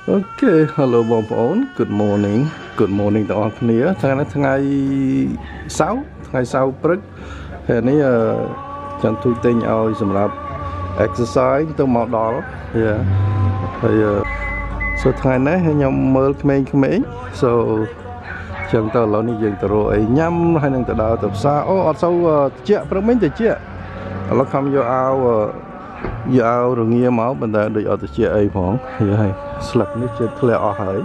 Okay hello បងប្អូន good morning ទាំងអស់គ្នាថ្ងៃសៅរ៍ព្រឹកហើយនេះចង់ទូទិញឲ្យសម្រាប់ exercise ទៅមកដល់ហើយso ថ្ងៃនេះខ្ញុំមើលក្មេងៗ so ចឹងទៅឥឡូវនេះយើងទៅរកអីញ៉ាំហើយនឹងទៅដើរទៅផ្សារអូអត់សូវត្រជាក់ព្រឹកមិញត្រជាក់ឥឡូវខំយកអាវរងាមកប៉ុន្តែដូចអត់ត្រជាក់អីផងហើយស្លឹកនេះជិតធ្លាក់អស់ហើយ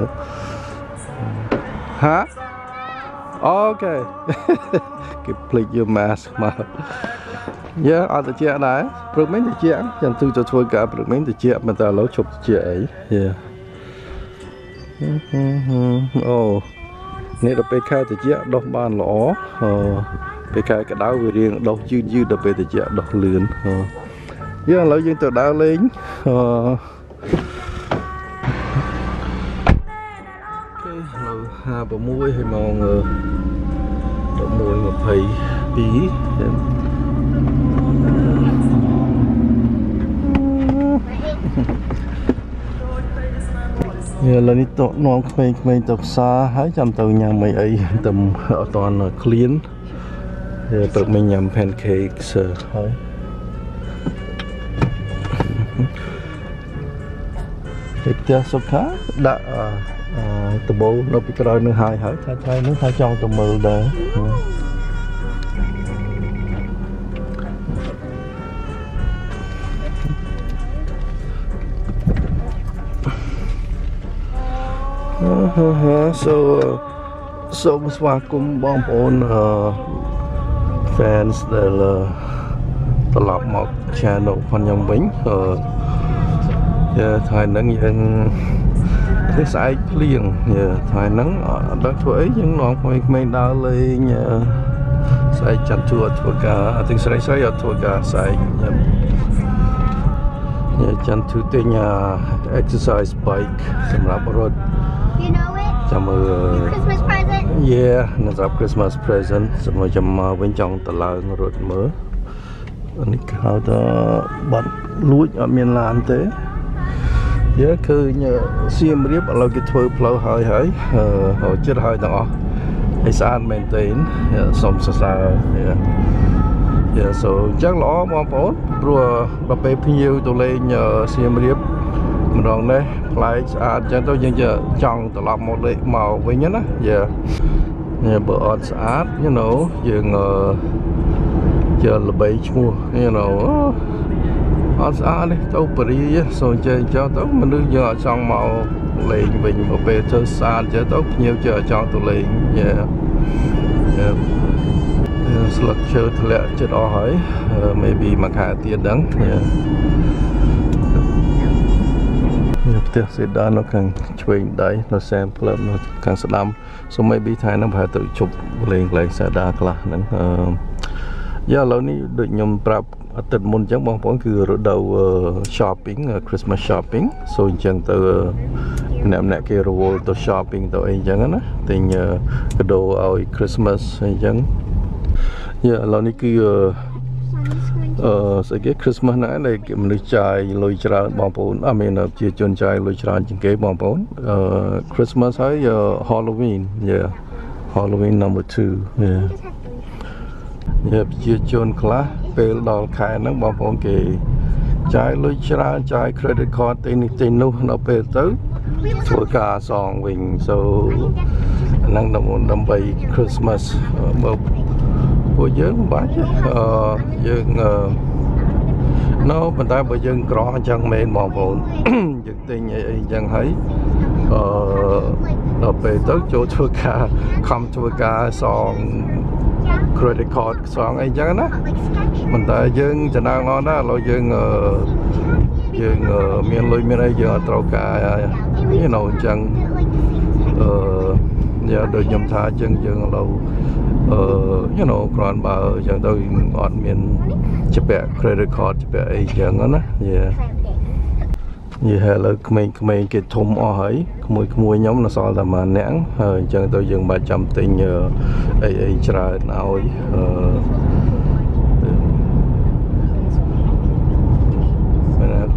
ហាអូខេគេភ្លេចយក mask មកអត់ត្រជាក់ដែរព្រឹកមិញត្រជាក់ចឹងទៅធ្វើការព្រឹកមិញត្រជាក់ប៉ុន្តែឥឡូវឈប់ត្រជាក់អីអូនេះដល់ពេលខែត្រជាក់ដុសបានល្អពេលខែក្តៅវារៀងដុសយឺតដល់ពេលត្រជាក់ដុសលឿនឥឡូវយើងទៅដើរលេងឥឡូវ56ហើយម៉ោង11:22ឥឡូវនេះតនាំក្មេងៗទៅផ្សារហើយចាំទៅញ៉ាំអីទៅអត់តាន់ឃ្លានព្រឹកមិញញ៉ាំ pancakes ហើយផ្ទះសុខាដាក់ដបូលនៅពីក្រោយនឹងហើយថ្ងៃនេះថាចង់ទៅមើលដែរសូមស្វាគមន៍បងប្អូនfans ដែលត្រឡប់មក channel របស់ខ្ញុំវិញថ្ងៃហ្នឹងយើងនេះស្អែកភ្លៀងថ្ងៃហ្នឹងអត់ដឹងធ្វើអីយើងនាំក្មេងៗដើរលេងស្អែកចាត់ជួធ្វើការអត់ទាំងស្រីអត់ធ្វើការស្អែកចាំទូទិញexercise bike សម្រាប់រត់ចាំមើល Christmas present សម្រាប់ Christmas present សម្រាប់ចាំមកវិញចង់ទៅឡើងរត់មើលនេះគេហៅថាបាត់លួចអត់មានឡានទេឃើញសៀមរាបឥឡូវគេធ្វើផ្លូវហើយចិត្តហើយទាំងអស់ឲ្យស្អាតមែនទែនសូមសរសើរso អញ្ចឹងល្អបងប្អូនព្រោះដល់ពេលភ្ញៀវទៅលេងសៀមរាបម្ដងនេះប្លែកស្អាតអញ្ចឹងទៅយើងចង់ត្រឡប់មកវិញណាបើអត់ស្អាតយើងល្បីឈ្មោះអត់ស្អាតនេះទៅប៉ារីសូនចេញចោលទៅមនុស្សយើងអត់ចង់មកលេងវិញមកពេលធ្វើស្អាតចេះទៅភ្ញៀវចេះចង់ទៅលេងស្លឹកឈើធ្លាក់ចិត្តអស់ហើយ maybe មួយខែទៀតដឹងផ្ទះសេដាននៅខាងឆ្វេងដៃនៅសែមផ្លឹបនៅខាងស្ដាំ so maybe ថ្ងៃហ្នឹងប្រហែលទៅជប់លេងកន្លែងសេដាខ្លះហ្នឹងឥឡូវនេះដូចខ្ញុំប្រាប់អាទិត្យមុនអញ្ចឹងបងប្អូនគឺរដូវ shopping Christmas shopping so អញ្ចឹងទៅម្នាក់គេរវល់ទៅ shopping ទៅអីអញ្ចឹងណាទិញកាដូឲ្យ Christmas អីអញ្ចឹងឥឡូវនេះគឺស្អីគេ Christmas ហ្នឹងឯងគេមនុស្សចាយលុយច្រើនបងប្អូនជាជនចាយលុយច្រើនជាងគេបងប្អូនChristmas ហើយ Halloween Halloween number 2ប្រជាជនខ្លះពេលដល់ខែហ្នឹងបងប្អូនគេចាយលុយច្រើនចាយ credit card ទិញនេះទិញនោះដល់ពេលទៅធ្វើការសងវិញ so ហ្នឹងដើម្បី Christmas មកពួកយើងមិនបាច់យើងប៉ុន្តែបើយើងក្រអញ្ចឹងមែនបងប្អូនយើងទិញអីអញ្ចឹងហើយដល់ពេលទៅចូលធ្វើការខំធ្វើការសង credit card សងអីចឹងណាប៉ុន្តែយើងចំណាយមកណាឥឡូវយើងមានលុយមានអីយើងអត់ត្រូវការអញ្ចឹងដូចខ្ញុំថាអញ្ចឹងយើងឥឡូវគ្រាន់បើអញ្ចឹងទៅអត់មានច្បាក់ credit card ច្បាក់អីអញ្ចឹងណាហើយឥឡូវក្មេងៗគេធំអស់ហើយក្មួយខ្ញុំនៅសល់តែមួយនាក់ហើយអញ្ចឹងទៅយើងមិនបាច់ចាំទិញអីច្រើនឲ្យ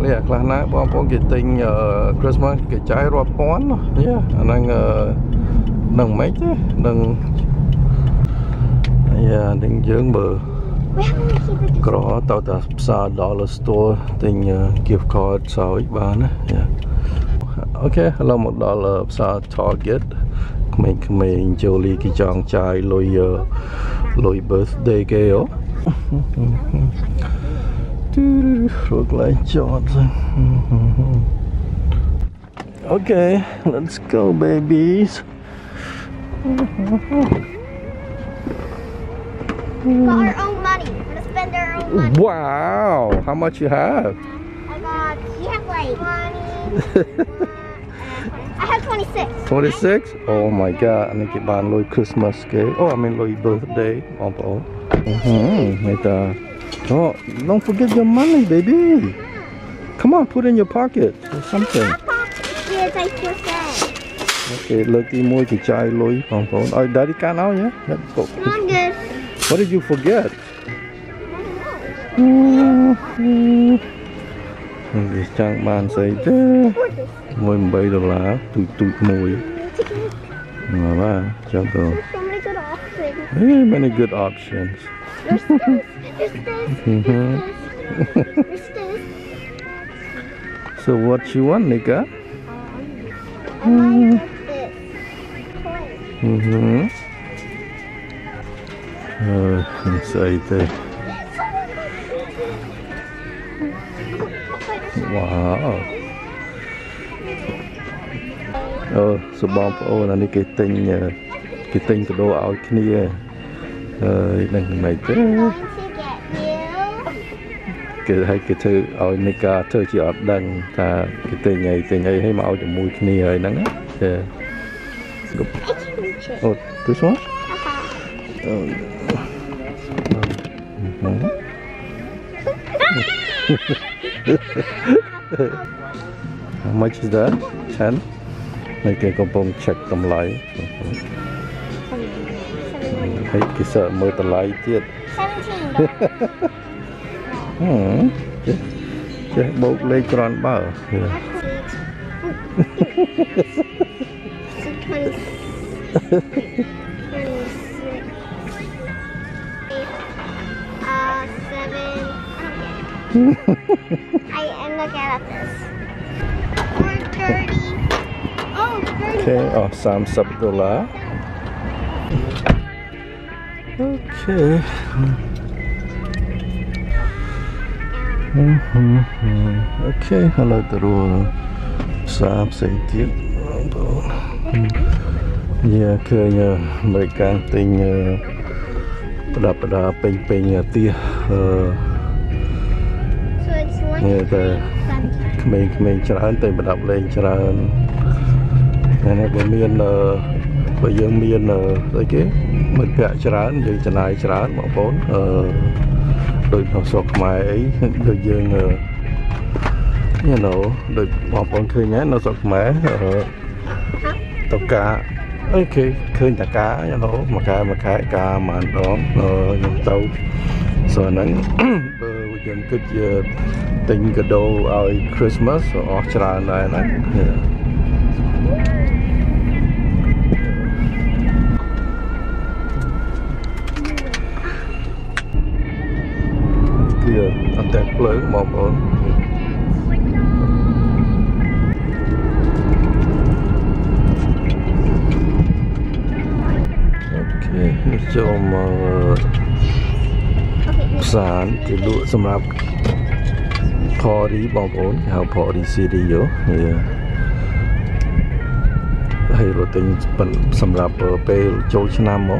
នេះខ្លះណាបងប្អូនគេទិញ Christmas គេចាយរាប់ពាន់នេះអាហ្នឹងនឹងមិនទេនឹងនឹងយើងមើលក្រទៅតែផ្សារ Dollar Store ទិញ gift card សោយបានណាអូខេឥឡូវមកដល់ផ្សារ Target ក្មេងៗចូលលីគេចង់ចាយលុយ birthday គេហ៎Okay, let's go, babies. Got our own money. We're gonna spend our own money. Wow, how much you have? You have like 20. I have 26. 26? Oh my God, I need to buy a Christmas cake. Oh, I mean, birthday. Oh, don't forget your money, baby. Come on, put it in your pocket or something. Yes, I just said. Okay, look, more to chai loy. Oh, daddy can't now, yeah? No, I'm good. What did you forget? This chunk man say, $18. Tụi mùi. Jungle. So many good options. Hey, many good options. There's this. So what you want, Nika? I like this. Toy. Excited. Wow. So bomb oh là cái tinh cái đồ áo kia đừng mày chứ cái hay cái thư áo nika thư chỉ ở đằng ta cái tình này hay màu cho mùi kia rồi nắng á. Oh, this one? How much is that? 10? Mấy cái công bông check tầm lại. Hay cái sợ mơ tầm lại tiết. 17. Chứ bốc lên tròn bao. 7. I'm looking at this. Or 30. Oh, 30. Okay, $30. Okay. Okay, hello terus. Sam sedikit. Ya, kayaknya mereka tinggal pada peng-pengnya tia. Nghe ta mìnhច្រើនទៅប្រដាប់លេងច្រើនថ្ងៃនេះបើមានបើយើងមានអីគេមិត្តភក្តិច្រើនយើងចំណាយច្រើនបងប្អូនដូចក្នុងស្រុកខ្មែរអីដូចយើងដូចបងប្អូនឃើញហើយនៅស្រុកខ្មែរតកាអូខេឃើញតកាមួយខែការមួយដងខ្ញុំទៅ Soហ្នឹងបើយើងគិតជាទិញកាដូឲ្យ Christmas អស់ច្រើនដែរណាគឺអត់តែភ្លើងបងប្អូនអូខេនេះចូលមកផ្សារគេលក់សម្រាប់ party បងប្អូនគេហៅ party city យោហើយរត់ទិញសម្រាប់ពេលចូលឆ្នាំមក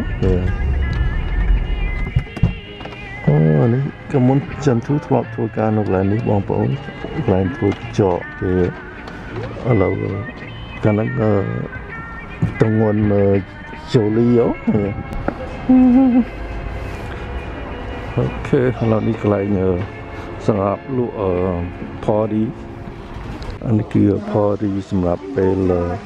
អូនេះក៏មុនចន្ទធ្លាប់ធ្វើការនៅកន្លែងនេះបងប្អូនកន្លែងធ្វើចកគេឥឡូវកាលហ្នឹងតងន់ចូលីយោ Okay, kalau ni kelainnya sangat lu party, ini kira party សម្រាប់ពេល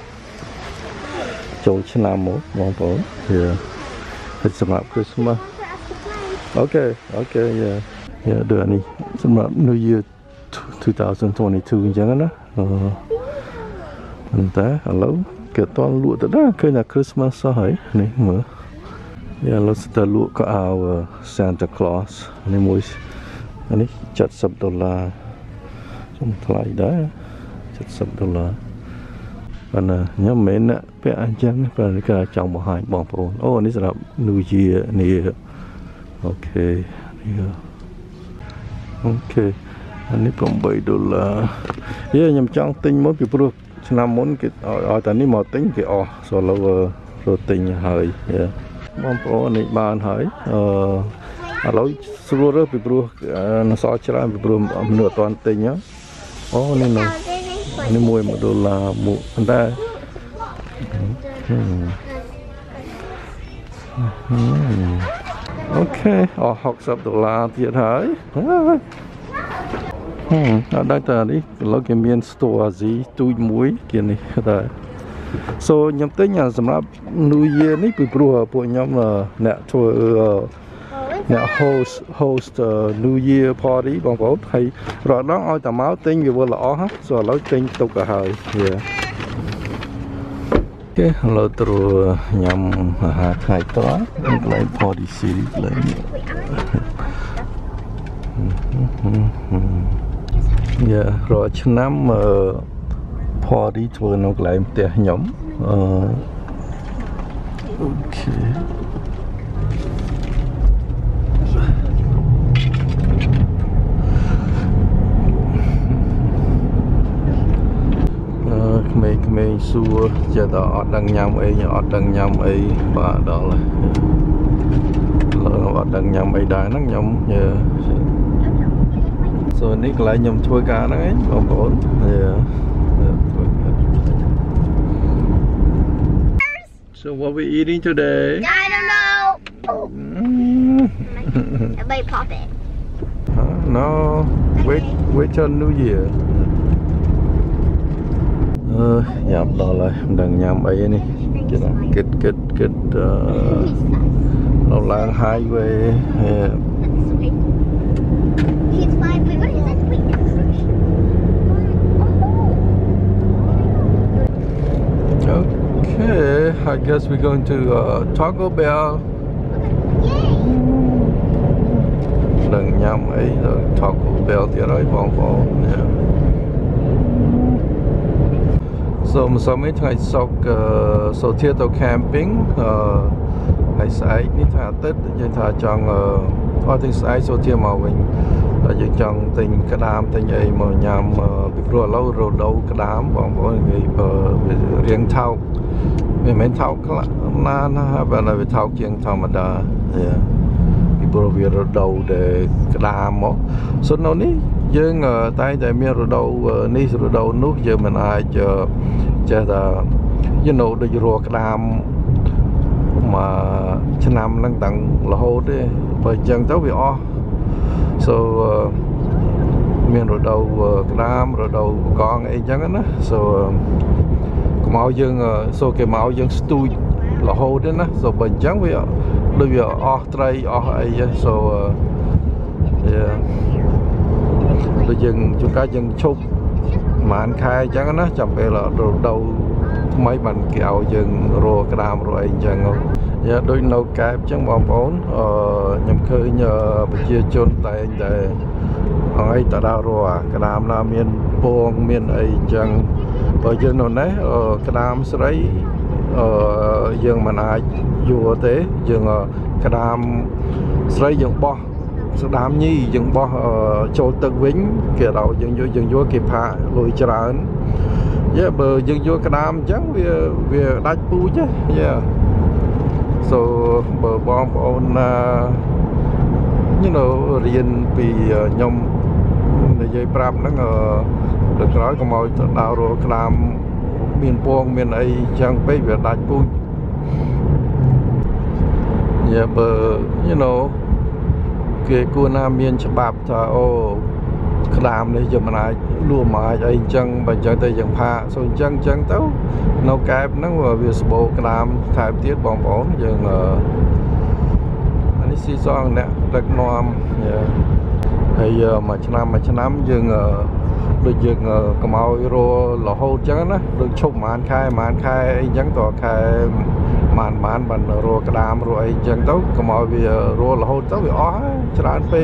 ចូលឆ្នាំមកបងប្អូនសម្រាប់ Christmas. Okay, yeah. ដូចនេះសម្រាប់ New Year 2022 អញ្ចឹងណាប៉ុន្តែឥឡូវគេតលក់ទៅដែរឃើញថា Christmas សោះហើយនេះមើលឥឡូវស្ទើរលក់ក៏អាវ Santa Claus នេះមួយនេះ$70ខ្ញុំថ្លៃដែរ$70ប៉ុន្តែខ្ញុំមិនមែនពាក់អញ្ចឹងប៉ុន្តែគេចង់បង្ហាញបងប្អូនអូនេះសម្រាប់ New Year នេះអូខេអានេះ$8ខ្ញុំចង់ទិញមកពីព្រោះឆ្នាំមុនគេឲ្យតែនេះមកទិញគេអស់សូឡូរត់ទិញហើយបងប្អូននេះបានហើយឥឡូវស្រួលរើសពីព្រោះនៅសល់ច្រើនពីព្រោះមនុស្សអត់ទាន់ទិញអូនេះនោះនេះ$1មួយប៉ុន្តែអូខេអស់$60ទៀតហើយអត់ដឹងតើនេះឥឡូវគេមាន store អាស៊ីទូចមួយគេនេះតែខ្ញុំទិញសម្រាប់ New Year នេះពីព្រោះពួកខ្ញុំអ្នកធ្វើអ្នក host New Year party បងប្អូនហើយរាល់ដងឲ្យតែមកទិញវាវិលល្អហ៎ឥឡូវទិញទុកទៅហើយអូខេឥឡូវត្រូវញ៉ាំអាហារថ្ងៃត្រង់កន្លែង party series កន្លែងរាល់ឆ្នាំ party ធ្វើនៅកន្លែងផ្ទះខ្ញុំអូខេក្មេងសួរចេះតែអត់ដឹងញ៉ាំអីអត់ដឹងញ៉ាំអីបាទដល់ហើយអត់ដឹងញ៉ាំអីដែរហ្នឹងខ្ញុំនេះកន្លែងខ្ញុំធ្វើការហ្នឹងឯងបងប្អូនSo what we eating today? I don't know. Everybody pop it. No. Wait till New Year. ញ៉ាំដល់ហើយមិនដឹងញ៉ាំអីនេះគិតនៅឡើង highway He's fine. Wait, what is that? Wait. Okay, I guess we're going to Taco Bell. Yay! ដឹងញ៉ាំអីទៅ Taco Bell ទៀតហើយបងប្អូនសូមឲ្យថ្ងៃសុក្រសូធាទៅ camping ហើយស្អែកនេះថាអាទិត្យយើងថាចង់អត់ទិញស្អែកសូធាមកវិញតែយើងចង់ទិញក្តាមទិញអីមកញ៉ាំពីព្រោះឥឡូវរដូវក្តាមបងប្អូនវារៀងថោកវាមិនមែនថោកខ្លាំងណាបើវាថោកជាងធម្មតាពីព្រោះវារដូវដែលក្តាមមកនៅនេះយើងតែងតែមានរដូវនេះរដូវនោះយើងមិនអាចចេះតែដូចរកក្តាមមកឆ្នាំហ្នឹងតាំងរហូតទេបើអញ្ចឹងទៅវាអស់មានរដូវក្តាមរដូវកងអីអញ្ចឹងណាកុំឲ្យយើងគេមកយើងស្ទូចរហូតទេណាបើអញ្ចឹងវាដូចវាអស់ត្រីអស់អីដូចយើងជួនកាលយើងឈប់ប្រហែលខែអញ្ចឹងណាចាំពេលរដូវថ្មីបានគេឲ្យយើងរកក្តាមរកអីអញ្ចឹងដូចនៅកែបអញ្ចឹងបងប្អូនខ្ញុំឃើញប្រជាជនតែងតែឲ្យតដើររកក្តាមណាមានពងមានអីអញ្ចឹងបើយើងនៅនេះក្តាមស្រីយើងមិនអាចយួរទេយើងក្តាមស្រីយើងបោះស្ដាមញីយើងបោះចូលទឹកវិញគេឲ្យយើងយកគេផាកលុយច្រើនបើយើងយកក្តាមអញ្ចឹងវាដាច់ពូជបើបងប្អូនរៀនពីខ្ញុំនិយាយប្រាប់ហ្នឹងទៅក្រោយកុំឲ្យដើររកក្តាមមានពងមានអីចឹងពេកវាដាច់ពូជបើគេគួរណាមានច្បាប់ថាក្តាមនេះយើងមិនអាចលួចមកអីអញ្ចឹងបើអញ្ចឹងទៅយើងផាកអញ្ចឹងទៅនៅកែបហ្នឹងវាស្បូរក្តាមថែមទៀតបងប្អូនយើងនេះស៊ីសងអ្នកដឹកនាំហើយមួយឆ្នាំយើងដូចយើងកុំឲ្យរលរហូតអញ្ចឹងណាដូចឈប់ប្រហែលខែអីអញ្ចឹងតខែបានរក្តាមរអីអញ្ចឹងទៅកុំឲ្យវាររហូតទៅវាអស់ហើយច្រើនពេក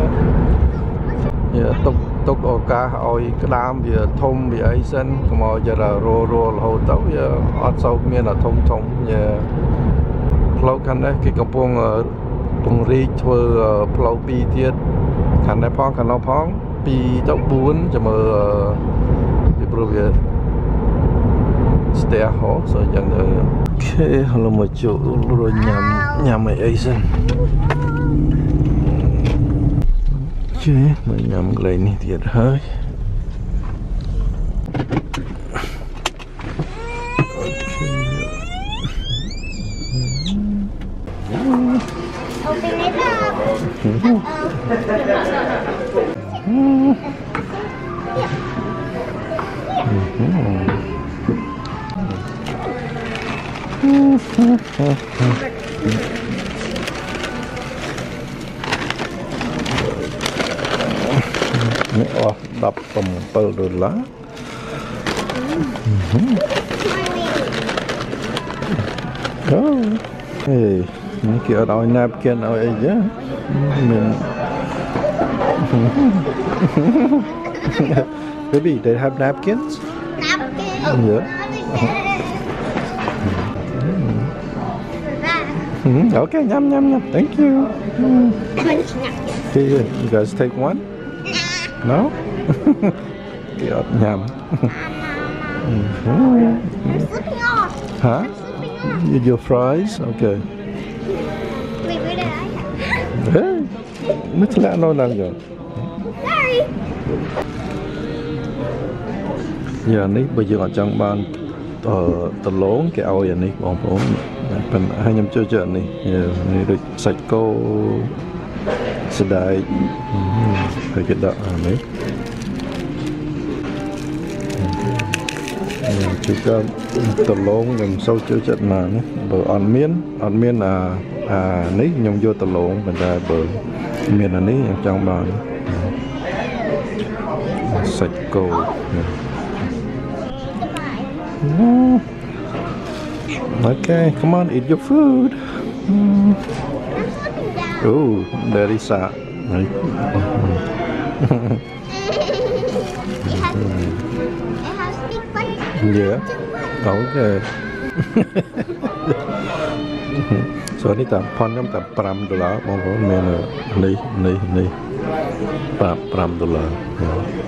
ទុកឱកាសឲ្យក្តាមវាធំវាអីសិនកុំឲ្យររហូតទៅវាអត់សូវមានធំផ្លូវខាងនេះគេកំពុងពង្រីកធ្វើផ្លូវ2ទៀតខាងនេះផងខាងនោះផង2ទៅ4ចាំមើលពីព្រោះវាស្ទះហោសូអញ្ចឹងទៅអូខេហើយមកចូលរួចញ៉ាំអីសិនជេមកញ៉ាំកន្លែងនេះទៀតហើយ Open it up. Ini $17 Oh, hey, ini kira ada napkin aja. Baby, they have napkins? Napkin. Yeah. Okay, yum. Thank you. Here, you guys take one? No? Kira yum. I'm slipping off. Huh? Your fries? Okay. Wait, where did I have? Hey, mất lạ nó làm rồi. Sorry. Giờ này bây giờ ở trong ban tờ lốn cái ao giờ này bọn phố phần hai nhầm chơi chợ này này được sạch cô sẽ đại phải cái đợt đấy chúng ta tờ lốn nhầm sâu chơi chợ mà bờ on miên nấy nhầm vô tờ lốn mình ra bờ miên là nấy trong bàn sạch cô Okay, come on, eat your food. Oh, very sad. It has big buttons. Yeah. Okay. Soនេះតាមផនខ្ញុំតែ$5បងប្អូនមាននេះ$5.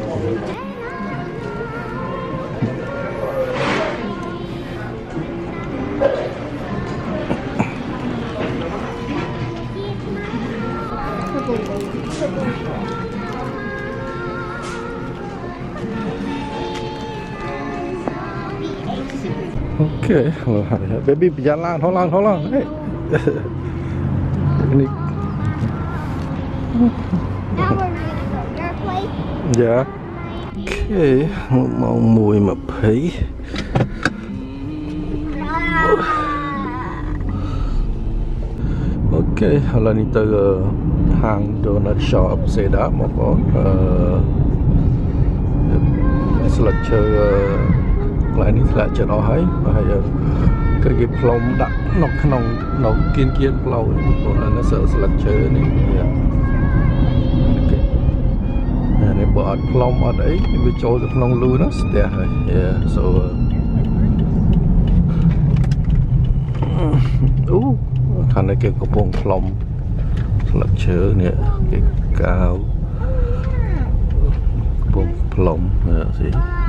Okay, baby berjalan, hold on. Hey. Ini. Now we're ready to go. Your place? Yeah. Okay, mau mùi mà thấy. Okay, lần này từ hàng donut shop sẽ đã một con sạch chơi lạiនេះធ្លាក់ចិត្តអស់ហើយគឺគេផ្លុំដាក់ក្នុងគៀនផ្លូវបងអានេះស្លឹកឈើនេះនេះបើអត់ផ្លុំអត់អីវាចូលទៅក្នុងលូនោះស្ទះហើយ so អូខាងនេះគេកំពុងផ្លុំស្លឹកឈើនេះគេកាវកំពុងផ្លុំស៊ី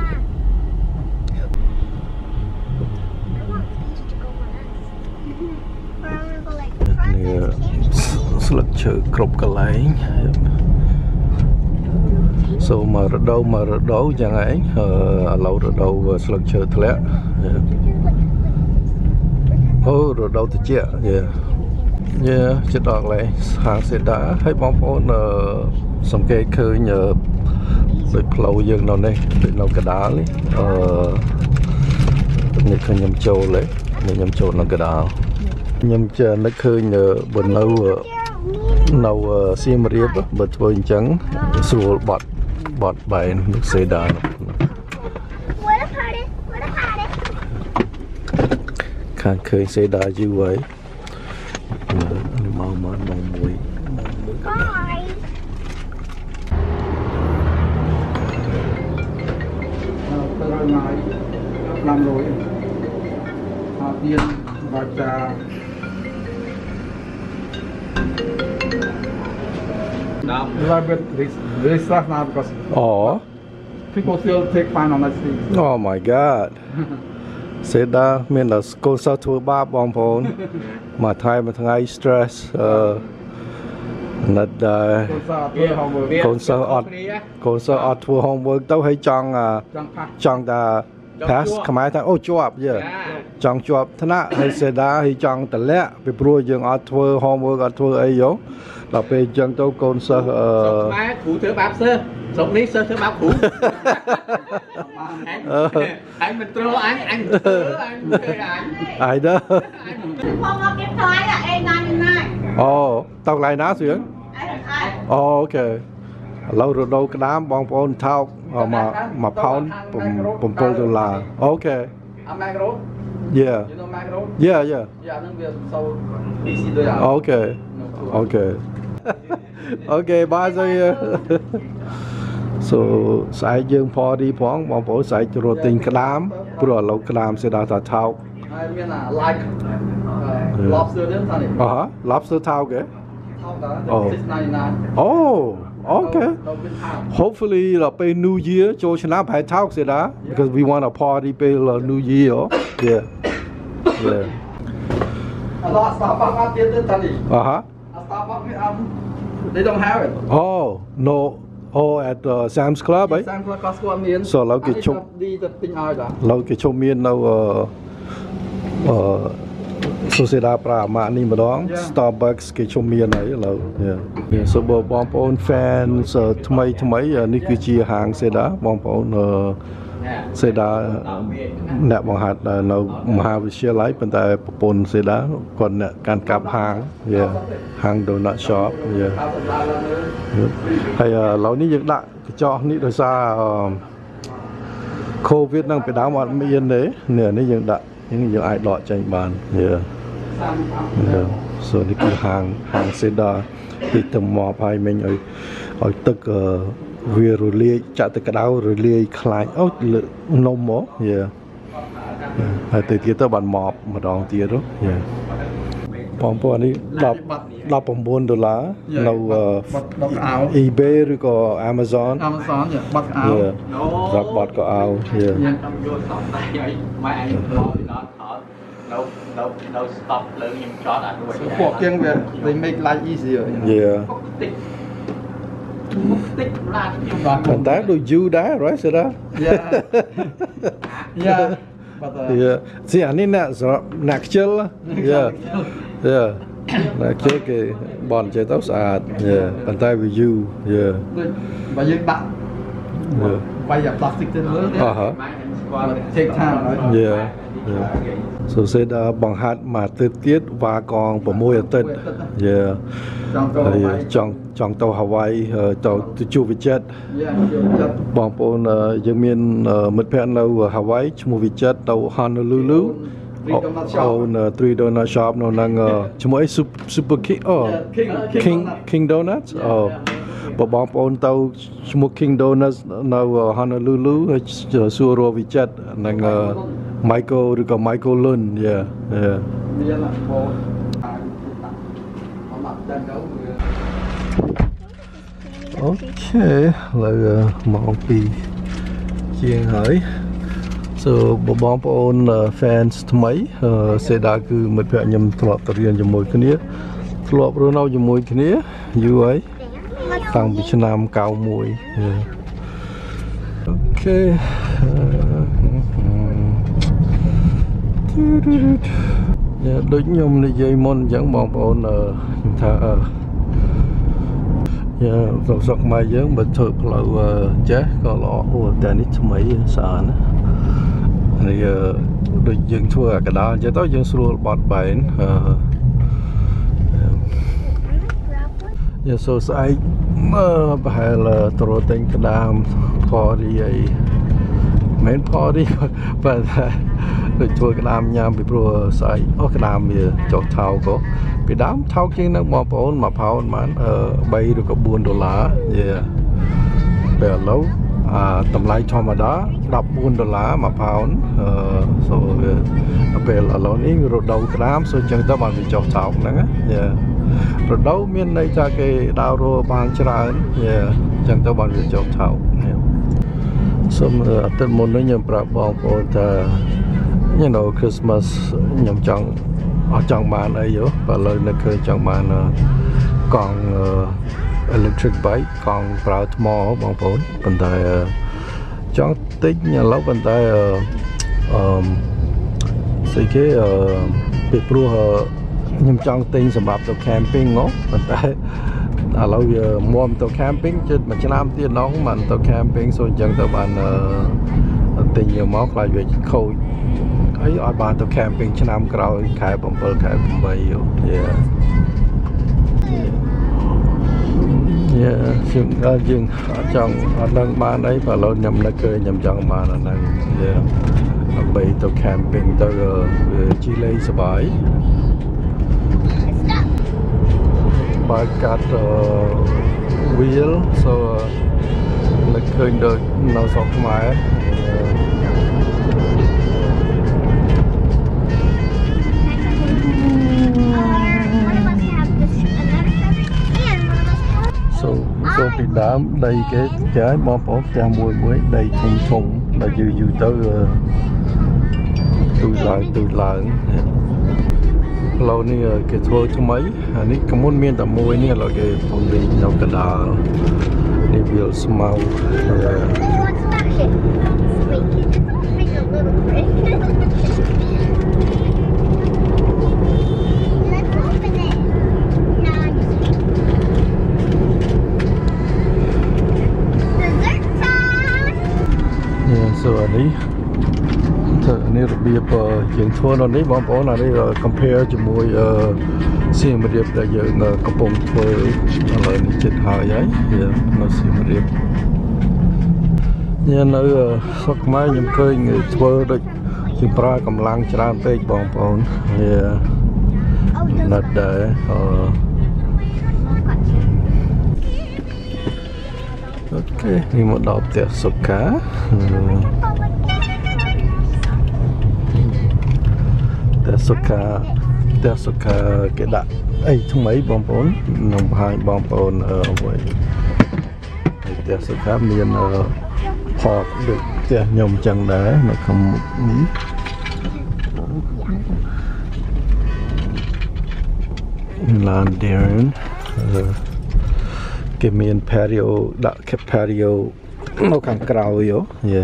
ស្លឹកឈើគ្រប់កន្លែង so មករដូវចឹងឯងឥឡូវរដូវស្លឹកឈើធ្លាក់អូរដូវត្រជាក់ចិត្តដល់កន្លែងហាងសេដាហើយបងប្អូនសង្កេតឃើញដូចផ្លូវយើងនៅនេះដូចនៅកដាលនេះខ្ញុំចូលនៅកដាលខ្ញុំចេះនឹកឃើញបើនៅនៅសៀមរាបបើធ្វើអញ្ចឹងស្រួលបត់បែនnướcសេដាខាងឃើញសេដាយូរហើយម៉ោង1 500អត់ទៀតបាច់ចាLittle bit very stressed now because people still take fun on that street. Oh my God. សេដាមានតែកូនសិស្សធ្វើបាបបងប្អូនមួយថ្ងៃ stress ណាត់ដែរកូនសិស្សអត់ធ្វើ homework ទៅហើយចង់តែ pass ខ្មែរថាអូជាប់ចង់ជាប់ថ្នាក់ហើយសេដាហើយចង់តម្លាក់ពីព្រោះយើងអត់ធ្វើ homework អត់ធ្វើអីយោដល់ពេលអញ្ចឹងទៅកូនសិស្សខ្មែរគ្រូធ្វើបាបសិស្សស្រុកនេះសិស្សធ្វើបាបគ្រូអញមិនត្រូវអញធ្វើអញអាយដែរផងមកគេថ្លៃអេណាណាអូតោកន្លែងណាស្រៀងអូខេឥឡូវរដូវក្តាមបងប្អូនថោកមកផោន$7អូខេអាម៉ាក្រូ Yeah you know macro Yeah ហ្នឹងវាសូវ easy ដូចអូខេអូខេបាយស្អី So ស្អែកយើង party ផងបងប្អូនស្អែករត់ទិញក្តាមព្រោះឥឡូវក្តាមសេដាថាថោកហើយមានអា like lobster ទៀតថានេះ lobster ថោកគេថោកដែរ$6.99 Okay. Hopefully, pay New Year, George and I talk that because we want a party pay New Year. Yeah. A lot of Starbucks did it. Starbucks, they don't have it. Oh no. Oh, at Sam's Club, eh? Sam's Club Costco មាន So ឡូវគេជុំទិញឲ្យតាឡូវគេជុំមាននៅសូសេដាប្រាម៉ានេះម្ដង Starbucks គេជុំមានហើយឥឡូវសូមបងប្អូន fans ថ្មីនេះគឺជាហាងសេដាបងប្អូនសេដាអ្នកបង្ហាត់នៅមហាវិទ្យាល័យប៉ុន្តែប្រពន្ធសេដាគាត់អ្នកកាន់កាប់ហាងហាង Donut Shop ហើយឥឡូវនេះយើងដាក់កញ្ចក់នេះដោយសារ COVID ហ្នឹងពីដើមអត់មានទេនេះយើងដាក់យើងអាចដកចេញបានso នេះគឺហាងសេដាទីតំមកហើយមិញឲ្យទឹកវារលាយចាក់ទឹកក្តៅរលាយខ្លាញ់អូនំមកហើយទៅទៀតទៅបានមកម្ដងទៀតបងប្អូននេះ$19នៅ eBay ឬក៏ Amazon បាត់កៅរាប់បាត់កៅខ្ញុំយកសតតែឲ្យម៉ែឯងមកដល់ថតនៅ stop លើខ្ញុំចតអានោះពួកជាងវា they make life easier តិចឡានខ្ញុំប៉ុន្តែដូច you ដែរ right សេដា Yeah but អានេះអ្នកខ្ជិលអ្នកខ្ជិលគេបនចេះទៅស្អាតប៉ុន្តែវា you បើយើងដាក់វាយអា plastic ទៅលើtake time so សេដាបង្ហាត់មួយអាទិត្យទៀតវ៉ាកង6អាទិត្យចង់ទៅហាវ៉ៃទៅជួបវិចិត្របងប្អូនយើងមានមិត្តភ័ក្តិនៅហាវ៉ៃឈ្មោះវិចិត្រទៅ Honolulu អូន 3 donut shop នៅនឹងឈ្មោះអី Super King Donuts បងប្អូនទៅឈ្មោះ King Donuts នៅ Honolulu សួររកវិចិត្រនឹង Michael ឬក៏ Michael Lund អូខេឥឡូវម៉ោង 2 ជាងហើយ so បងប្អូន fans ថ្មីសេដាគឺមិត្តភក្តិខ្ញុំធ្លាប់ទៅរៀនជាមួយគ្នាធ្លាប់រស់នៅជាមួយគ្នាយូរហើយតាំងពីឆ្នាំ 91 អូខេដូចខ្ញុំនិយាយមុនអញ្ចឹងបងប្អូនថាស្រុកខ្មែរយើងបើធ្វើផ្លូវចេះក៏ល្អអូតែនេះថ្មីស្អាតណានេះដូចយើងធ្វើអាកដាលអញ្ចឹងទៅយើងស្រួលបត់បែន giờ số sai phải là trò tình cái đam phò đi ấy mấy phò đi và rồi chui cái đam nhám bị pro sai cái đam bây giờ cho thao có bị đám thao chứ nó mà phao mà bay được có $4 yeah bây giờ lâu tầm lại cho mà đó $4 mà pound rồi về là lâu ní rồi đầu gram rồi chẳng ta bạn bị chọc chọc nữa rồi đâu miền đây cho cái đào rồi bàn chả chẳng ta bạn bị chọc chọc xong tên môn nó nhầm bạc bong của ta Christmas nhầm chọn ở trong bàn ấy yếu và lời nó khơi trong bàn còn electric bike còn vào mò bong phốn bên tay chọn tích nhà lâu bên tay xây cái bị pro nhưng chọn tinh sản phẩm tàu camping ngó bên tay lâu giờ mua tàu camping chứ mà chỉ làm tiền nóng mà tàu camping rồi chẳng tàu bạn tình nhiều móc lại về khâu ấy ở bàn tàu camping chỉ làm cầu khai bông bơ khai bông bay dừng ở trong ở đang bàn ấy và lâu nhầm nó cười nhầm trong bàn là năng bay tàu camping tàu chi lấy sờ bãi bài cát wheel so nó cười được nó sọc máy so bị đám đây cái trái bom bóp cha mùi mới đây thùng là dư tới từ lại lâu ni cái thua cho mấy này có muốn miên tầm mùi ni là cái phòng đi nhau cả đà ni will smell so nàyរបៀបយើងធ្វើនៅនេះបងប្អូនអានេះ compare ជាមួយសៀមរាបដែលយើងកំពុងធ្វើឥឡូវនេះចិត្តហើយនៅសៀមរាបញ៉ាំនៅស្រុកខ្មែរខ្ញុំឃើញធ្វើដូចជាប្រើកម្លាំងច្រើនពេកបងប្អូនណាត់ដែរអូខេនេះមកដល់ផ្ទះសុខាសុខាគេដាក់អីថ្មីបងប្អូនខ្ញុំបង្ហាញបងប្អូនអ្វីផ្ទះសុខាមានផកដូចផ្ទះខ្ញុំចឹងដែរនៅខាងមុខនេះឡានដេរគេមាន patio ដាក់ patio នៅខាងក្រៅយោ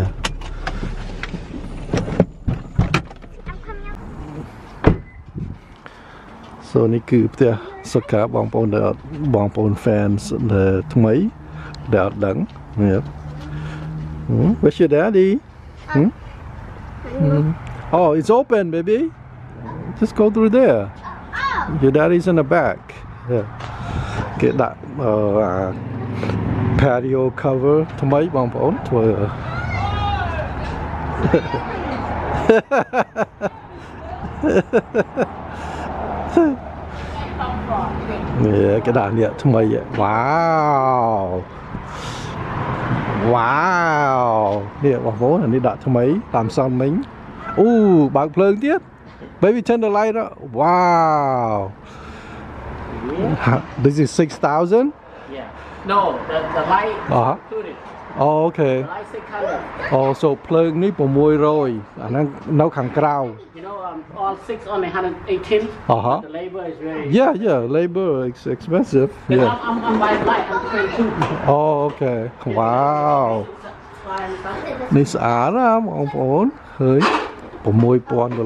so នេះគឺផ្ទះសុខាបងប្អូន fans ថ្មីដែលអត់ដឹង Where's your daddy? Oh, it's open, baby. Just go through there. Your daddy's in the back. Get that patio cover ថ្មីបងប្អូនធ្វើនេះcái đạn điệnថ្មី wow នេះបងប្អូននេះដាក់ថ្មីតាមសំមិញអូបើកភ្លើងទៀត baby turn the light up wow this is 6,000 yeah no the light included oh okay the light 600 oh so ភ្លើងនេះ600អាហ្នឹងនៅខាងក្រៅ you know all 6 only 118 the labor is very yeah labor is expensive I'm buying light I'm 22 oh okay wow នេះស្អាតណាបងប្អូនឃើញ$6,000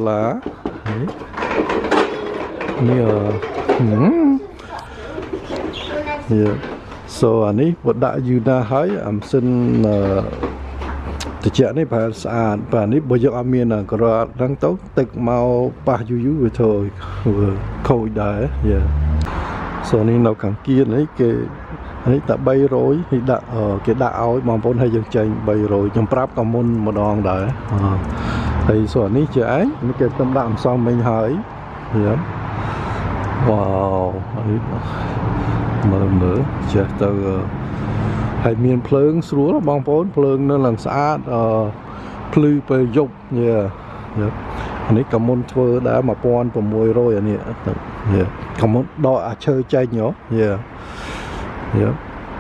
នេះso អានេះបដាក់យូរណាស់ហើយអាសិនតិចនេះប្រហែលស្អាតបាទនេះបើយកអត់មានក្រអត់ហ្នឹងទៅទឹកមកប៉ះយូរវាធ្វើខូចដែរส่วนนี้เราขังเกียร์นี่อันนี้แต่ใบโรยที่ด่าเกด่าเอาบางคนให้ยังใจใบโรยยังปรับกับมุนมาดองได้thìส่วนนี้เจ๊นี่เกต้มดำซองไม่หายเห็นว้าวอันนี้มือเจ๊ตัวให้มีเพลิงสู้แล้วบางคนเพลิงนั่นหลังสะอาดพลือไปยกเนี่ยอันนี้กับมุนเฟอร์ได้มาปอนผมมวยโรยอันนี้เนี่ยกับมุนดอเชยใจเนาะเนี่ย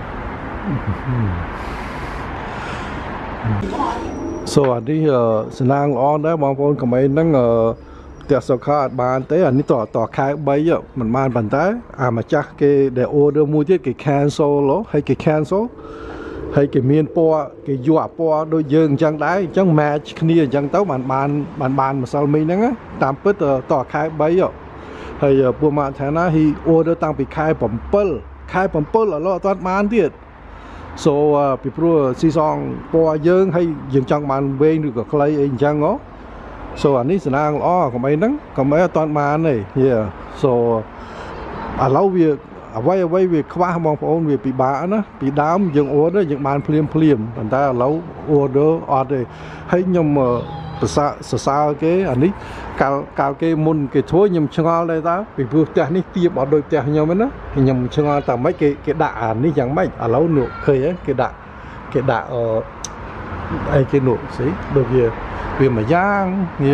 สวัสดีสนางอ้อนได้บางคนก็ไม่นั่งเตะสกัดบานเตะอันนี้ต่อคายใบเยอะมันบานปันเตะมาจากเกเดโอเดอร์มูที่เกแคนโซลให้เกแคนโซให้เกมีนปัวเกยัวปัวโดยยืงจังได้จังแมชนี่จังเต้าบานมาซาลมีนั่งตามเปิดต่อคายใบเยอะให้ปัวมาแทนนะให้โอเดอร์ตั้งไปคายผมเปิลแล้วตอนบานที่โซ่ปีพรัวซีซองปัวยืงให้ยืงจังมันเวงหรือกับใครเองจังเนาะโซ่อันนี้สนางอ้อของไอ้นั่งของไอ้ตอนมาเนี่ยโซ่เราเวียไว้เวียคว้ามองพระองค์เวียปีบานะปีดามยังโอเดอร์ยังมันเพลียมแต่เราโอเดอร์ออเดอร์ให้ยมภาษาเกอันนี้การเกมุนเกทั่วยมชงอเลยตาปีพรัวแต่นี่เตียบเอาโดยแต่ยมนะยมชงอแต่ไม่เกด่าอันนี้ยังไม่เราหนูเคยเกด่าไอ้เกหนูสิโดยเวียมาย่าง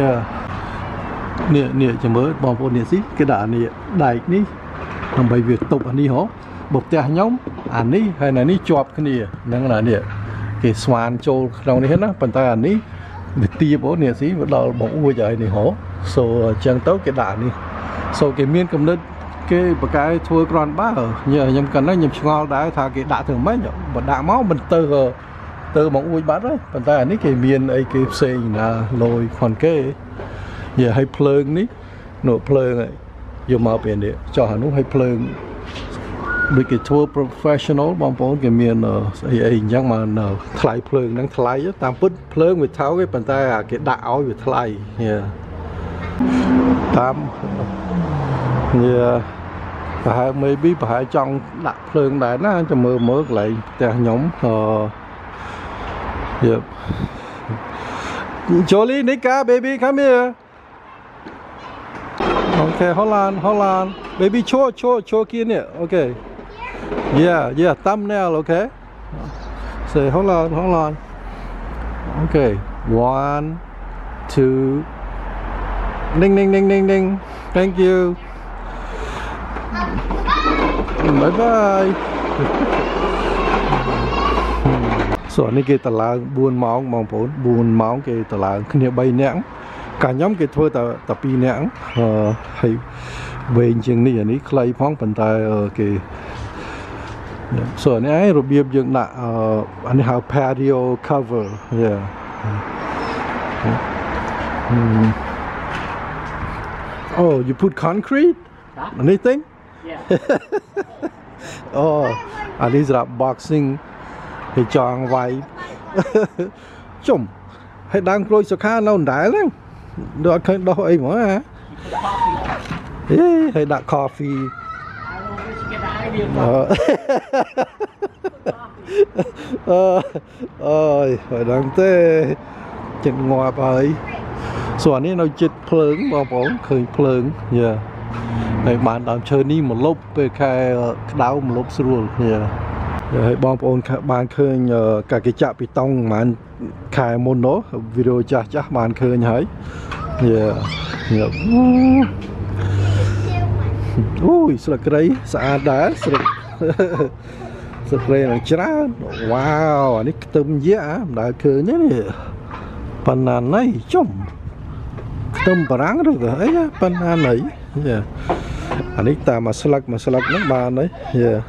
เนี่ยจะเมื่อบอลพวกเนี่ยสิcái đà này đại ní làm bài việc tục anh đi hả bột tè nhóm anh ní hay là ní chọp cái này năng làเนี่ยcái swan châu trong này hết á bàn tay anh ní bị tia bốเนี่ยสิbắt đầu bóng uôi trời này hả so chân tấu cái đà này so cái miên cầm đất cái cái thua còn bá ở nhờ nhầm cần nó nhầm ngon đã thà cái đà thường mấy nhở mà đà máu mình từ bóng uôi bát đấy bàn tay anh ní cái miên ấy cái xe là lôi còn cái giờให้เพลิงนี้หนูเพลิงเลยโยมมาเป็นเดียจอหันุให้เพลิงด้วยกิจทัวร์ professional บางคนก็มีไอ้ยังมาทลายเพลิงนั่งทลายตามปุ๊บเพลิงไปเท้าcái bàn tay cái đạoเอาอยู่ทลายเนี่ยตามเนี่ยphải maybe phải trong đặtเพลิงได้นะจะมือlạiแต่หยงyep Jolie, Nika, baby, come here. Okay, hold on. Baby, show in here. Okay. Yeah, thumbnail, okay. Say, hold on. Okay, 1, 2. Ding. Thank you. Bye. ส่วนนี้เกตลาบุญมองผลบุญมองเกตลาขึ้นเนี่ยใบเนี้ยการย้อมเกทัวแต่ปีเนี้ยให้เวงจริงนี่อย่างนี้ใครพ้องปันตายเกส่วนนี้ระเบียบยังหนักอันนี้หา patio cover Oh you put concrete anything Ohอันนี้สำหรับ boxingให้จองไว้จุ่มให้ดังโปรยสก้าเราได้แล้วโดนเคยโดนไอ้หมอฮะให้ดักคอฟฟี่phảiดังเต้จิตงอไปส่วนนี้เราจิตเพลิงบอกผมเคยเพลิงเนี่ยในบ้านตามเชิญนี่มันลบไปแค่ดาวมันลบสรุปเนี่ยให้บองปอนบานเคยกับกิจจะไปต้องมันขายมนโนวิดีโอจ้าบานเคยหายเนี่ยอุ้ยสลักไรสะอาดได้สลักไรหลังจ้าว้าวอันนี้ตึมเยอะได้เคยเนี่ยปันนานไหนจุ่มตึมปรังหรือเปล่าปันนานไหนอันนี้ตามมาสลักนักบานเลย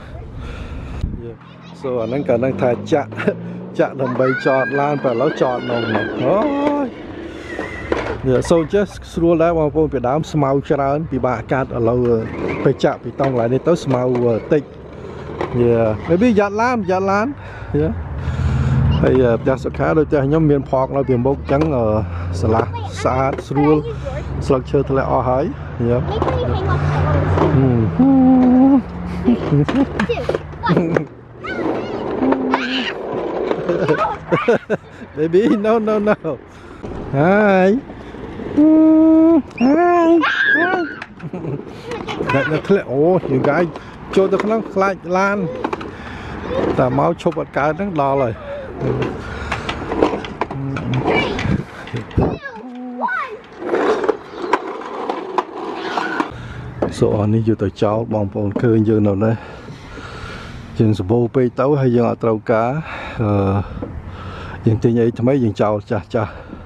ส่วนนั้นก็นั่งถ่ายจะทำใบจอดลานไปแล้วจอดนองโอ้ยเนี่ยโซเจสรู้แล้วว่าพวกไปดามสมาร์ทร้านปีบากาศเราไปจะไปต้องหลายในโต๊ะสมาร์ทติดเนี่ยไม่biếtยัดล้านเนี่ยไอ้จากสุดท้ายเราจะย่อมเมียนพอกเราเปลี่ยนบกจังสลักสะอาดรู้สลักเชิดทะเลอ้อหายเนี่ย Baby, no. Hi. Hi. Oh, you guys, cho được nó lại lan. Ta máu chụp một cái nó đỏ rồi. So anh đi tới cháu bong bóng khơi dương nào đây. Dương sổ bô bê tấu hay dương ở trâu cá. Dương tình ấy thì mấy dương cháu cha.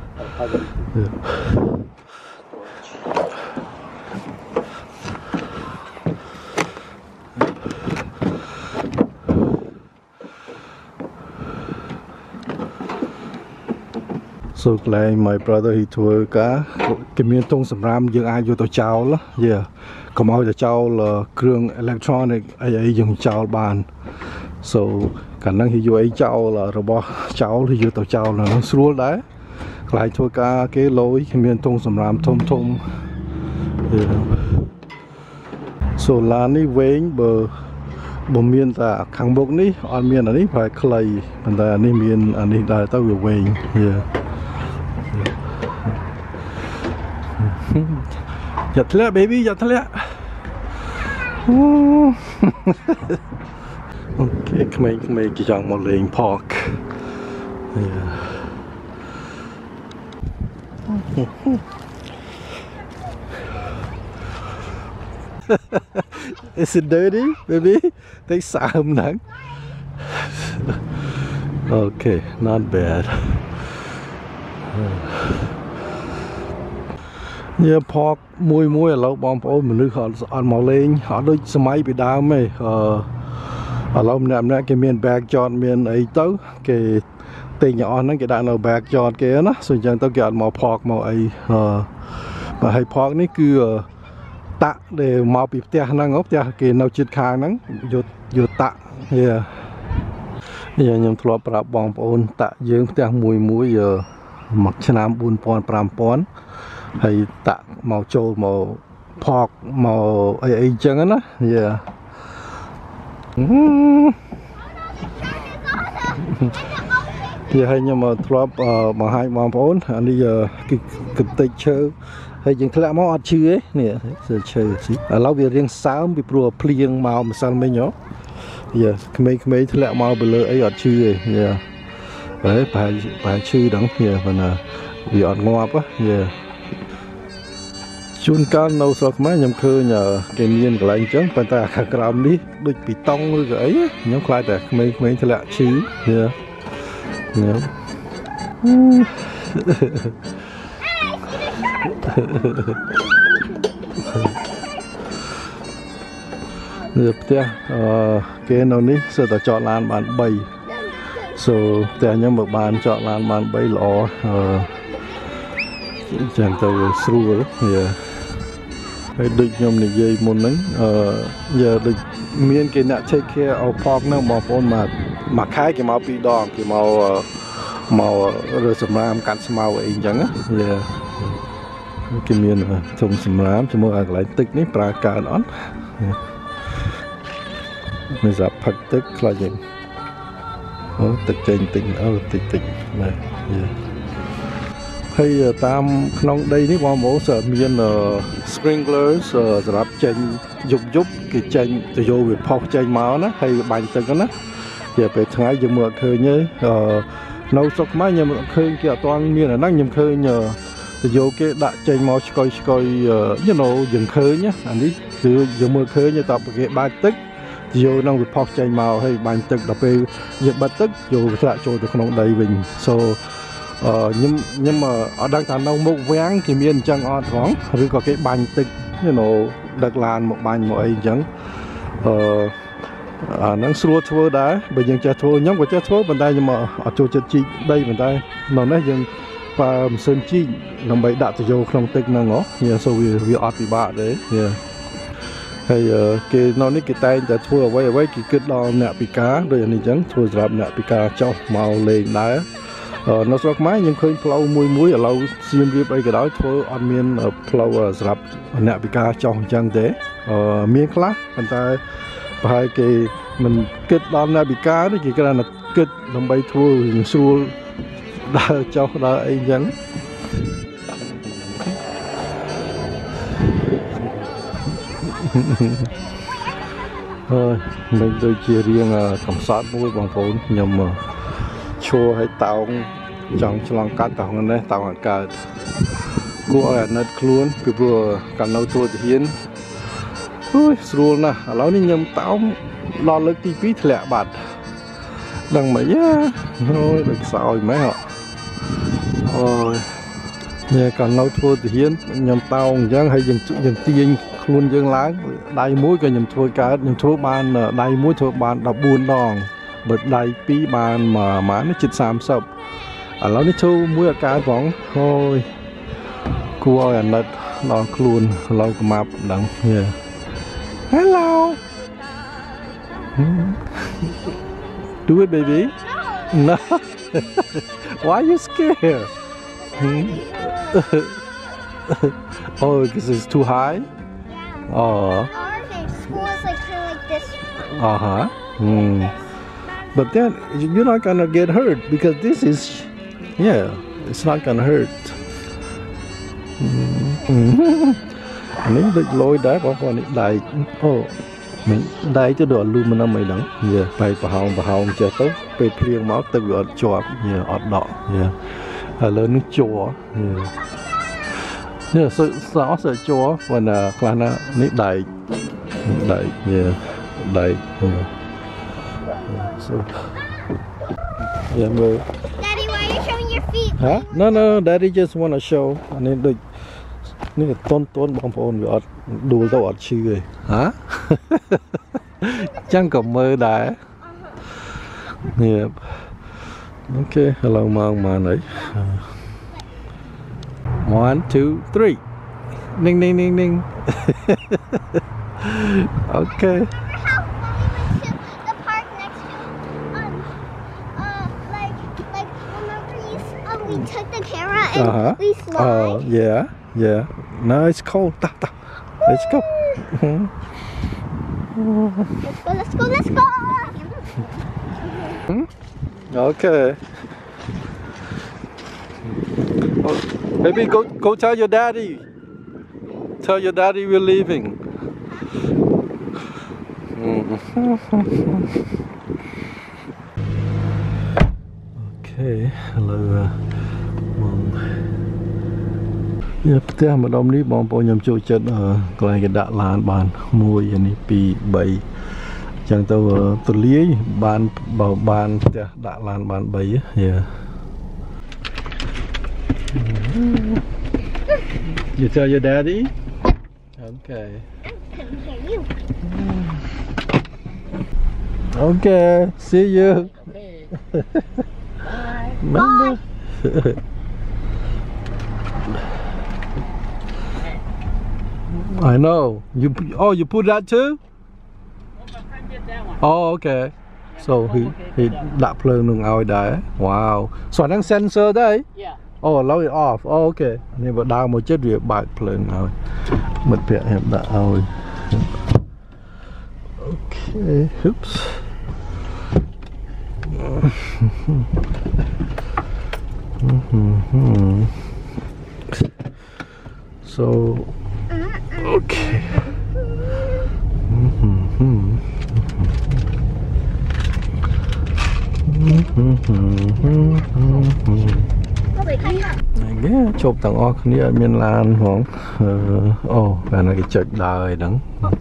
So like my brother he thua cá cái miếng tông sầm ram dương ai vô tàu cháu đó, yeah, còn mau tàu cháu làเครื่อง electronic ai dùng cháu bàn, so khả năng thì vô ấy cháu là robot cháu thì vô tàu cháu là nó xuống đấy, lại thua cá cái lối cái miếng tông sầm ram thông, yeah. So là ní vén bờ miền ta khang bốc ní, on miền này phải clay, còn ta ní miền anh ní đại tao về vén, yeah. Giật lẹ baby, giật lẹ. Ok, come chỉ chọn một lệnh park. Is it dirty, baby? Thấy xả hâm nắng. Okay, not bad. Như park mùi ở lâu bom bố mình họ ăn màu lên họ đôi xe máy bị đau mày ở lâu nằm nè cái miền backyard miền ấy tới cái tên nhỏ nó cái đàn ở backyard kia nó rồi chẳng tao kêu màu park màu ấy mà hay park này cứ tạ để màu bị tia năng ngốc tia cái nào chít khang nắng vô tạ yeah. Giờ nhầm thua bạp bom bố tạ dương tia mùi giờ mặc chân ám bùn pon pram pon hay tạ màu trâu màu pork màu ấy chân á, yeah. Thì hay nhưng mà thua mà hai màu bốn anh đi giờ cái tây chơi hay những thứ màu ăn chư ấy nè giờ chơi gì ở lâu việc riêng sáu bị pro plieng màu mà sao mấy nhó, yeah. Mấy thứ màu bự lơ ấy ăn chư ấy, yeah. Đấy phải chư đắng, yeah. Và là vì ăn ngọt á, yeah. Chun cá nấu sọc máy nhầm khơi nhờ cái miên của anh chứ, bàn tay khạc làm đi, đôi bị tông rồi cái ấy, nhóm khai tại mấy thứ lạ chứ, yeah. Yeah. Được chưa? Cái nào ní, giờ ta chọn lan bàn bay, so ta nhóm một bàn chọn lan bàn bay lọ, chẳng tao sưu rồi, yeah. Hay địch nhom này dây môn nắng, giờ địch miền cái nãy take care of park nó màu phôn mà khai cái màu bị đòn cái màu rồi sầm ram cắn màu ấy chẳng á, yeah. Cái miền trồng sầm ram cho mọi người lại tích ní pra cả đó, mình dập phật tích là gì, tích trên tình, tích này, yeah. Hay tam nông đây ní qua mẫu sở miền sprinklers sập chanh giúp cái chanh từ vô việc phọc chanh máu nó hay bành từng cái nó giờ về tháng giờ mưa khơi nhớ nấu sọc máy nhờ mưa khơi kia toàn miền là năng nhầm khơi nhờ từ vô cái đại chanh máu coi như nó dừng khơi nhá anh đi từ giờ mưa khơi như tập cái bài tích vô năng việc phọc chanh máu hay bành từng đập về việc bắt tích vô lại trôi từ nông đây mình so nhưng mà ở đang thành nông một vén thì miền chân on thoáng rồi có cái bánh tịch như nó đặc làn một bánh một ấy chẳng nó xua thua đá bây giờ cha thua nhóm của cha thua bàn tay nhưng mà ở chỗ cha chi đây bàn tay nó nói rằng và sơn chi làm bậy đạt từ vô không tịch năng ngó như so vì ở bị bạ đấy, yeah. Hay cái nó cái tay cha thua ở quay cái kết đo nẹt bị cá rồi anh chẳng thua làm nẹt bị cá trong màu lên đá. Nó sọc máy nhưng khơi plau muối ở lâu xiêm riệp ấy cái đó thôi ăn miên plau sập nẹt bị cá trong chẳng thế miên khác bàn tay hai cái mình kết đón là bị cá đấy cái là kết làm bay thua xua đào cho đào ấy nhắn thôi mình tôi chia riêng cảnh sát vui bằng phốn nhầm mà chua hay tàu trong lòng cá tàu này đấy tàu hàng cả của ở nơi luôn cái vừa cả lâu thua thì hiến ôi rồi nè lão đi nhầm tao lo lực tí phí lẹ bạt đằng mấy á thôi được sao mấy họ rồi nhà cả lâu thua thì hiến nhầm tao chẳng hay dừng tiền luôn dừng láng đai muối cái nhầm thua cá nhầm thua ban đai muối thua ban đập buôn đòn bật đai phí ban mà má nó chít xàm sập lão đi thua muối cá võng thôi cua ở nơi nó luôn lâu cái map đằng yeah. Hello. Do it, baby. No. Why are you scared? Oh, because it's too high. Oh. School is like kind of like this. But then you're not gonna get hurt because this is, yeah, it's not gonna hurt. Nếu được lôi đá bỏ qua này đại mình đại cho đồ luôn mà nó mày đắng giờ phải bảo hồng chờ tốt về riêng máu từ ở chùa giờ ở đỏ giờ ở lớn nước chùa giờ sợ chùa và là nó nít đại giờ đại so yeah bro. Daddy, why are you showing your feet? Huh? No, Daddy just wanna show. Nên đượcนี่ต้นบางพนอยู่ดูตัวอดชื่อเลยฮะจังกับมือได้เนี่ยโอเคเรามาไหน 1 2 3นิ่งโอเค The park next to like remember we took the camera and we slide. Yeah. No, it's cold. Let's go. Let's go. Okay. Oh, baby, go tell your daddy. Tell your daddy we're leaving. Okay. Hello.ផ្ទះម្ដុំនេះបងប្អូនខ្ញុំចូលចិត្តកន្លែងគេដាក់ឡានបាន1នេះ2 3អញ្ចឹងទៅទលាយបានផ្ទះដាក់ឡានបាន3Yeah. You tell your daddy? Okay. Okay, see you. Bye. I know. You put that too? Well, my friend did that one. Oh, okay. So he đặt plug nung ao đấy. Wow. So đang sensor đấy. Yeah. Oh, low it off. Oh, okay. Nên mà đào một chiếc việc bạc plug ao. Mật vẹn em đã ao. Okay. Oops. So okay. Ghé chụp tầng o kia miền Lan hổng. Và nó cái chợt đời đắng.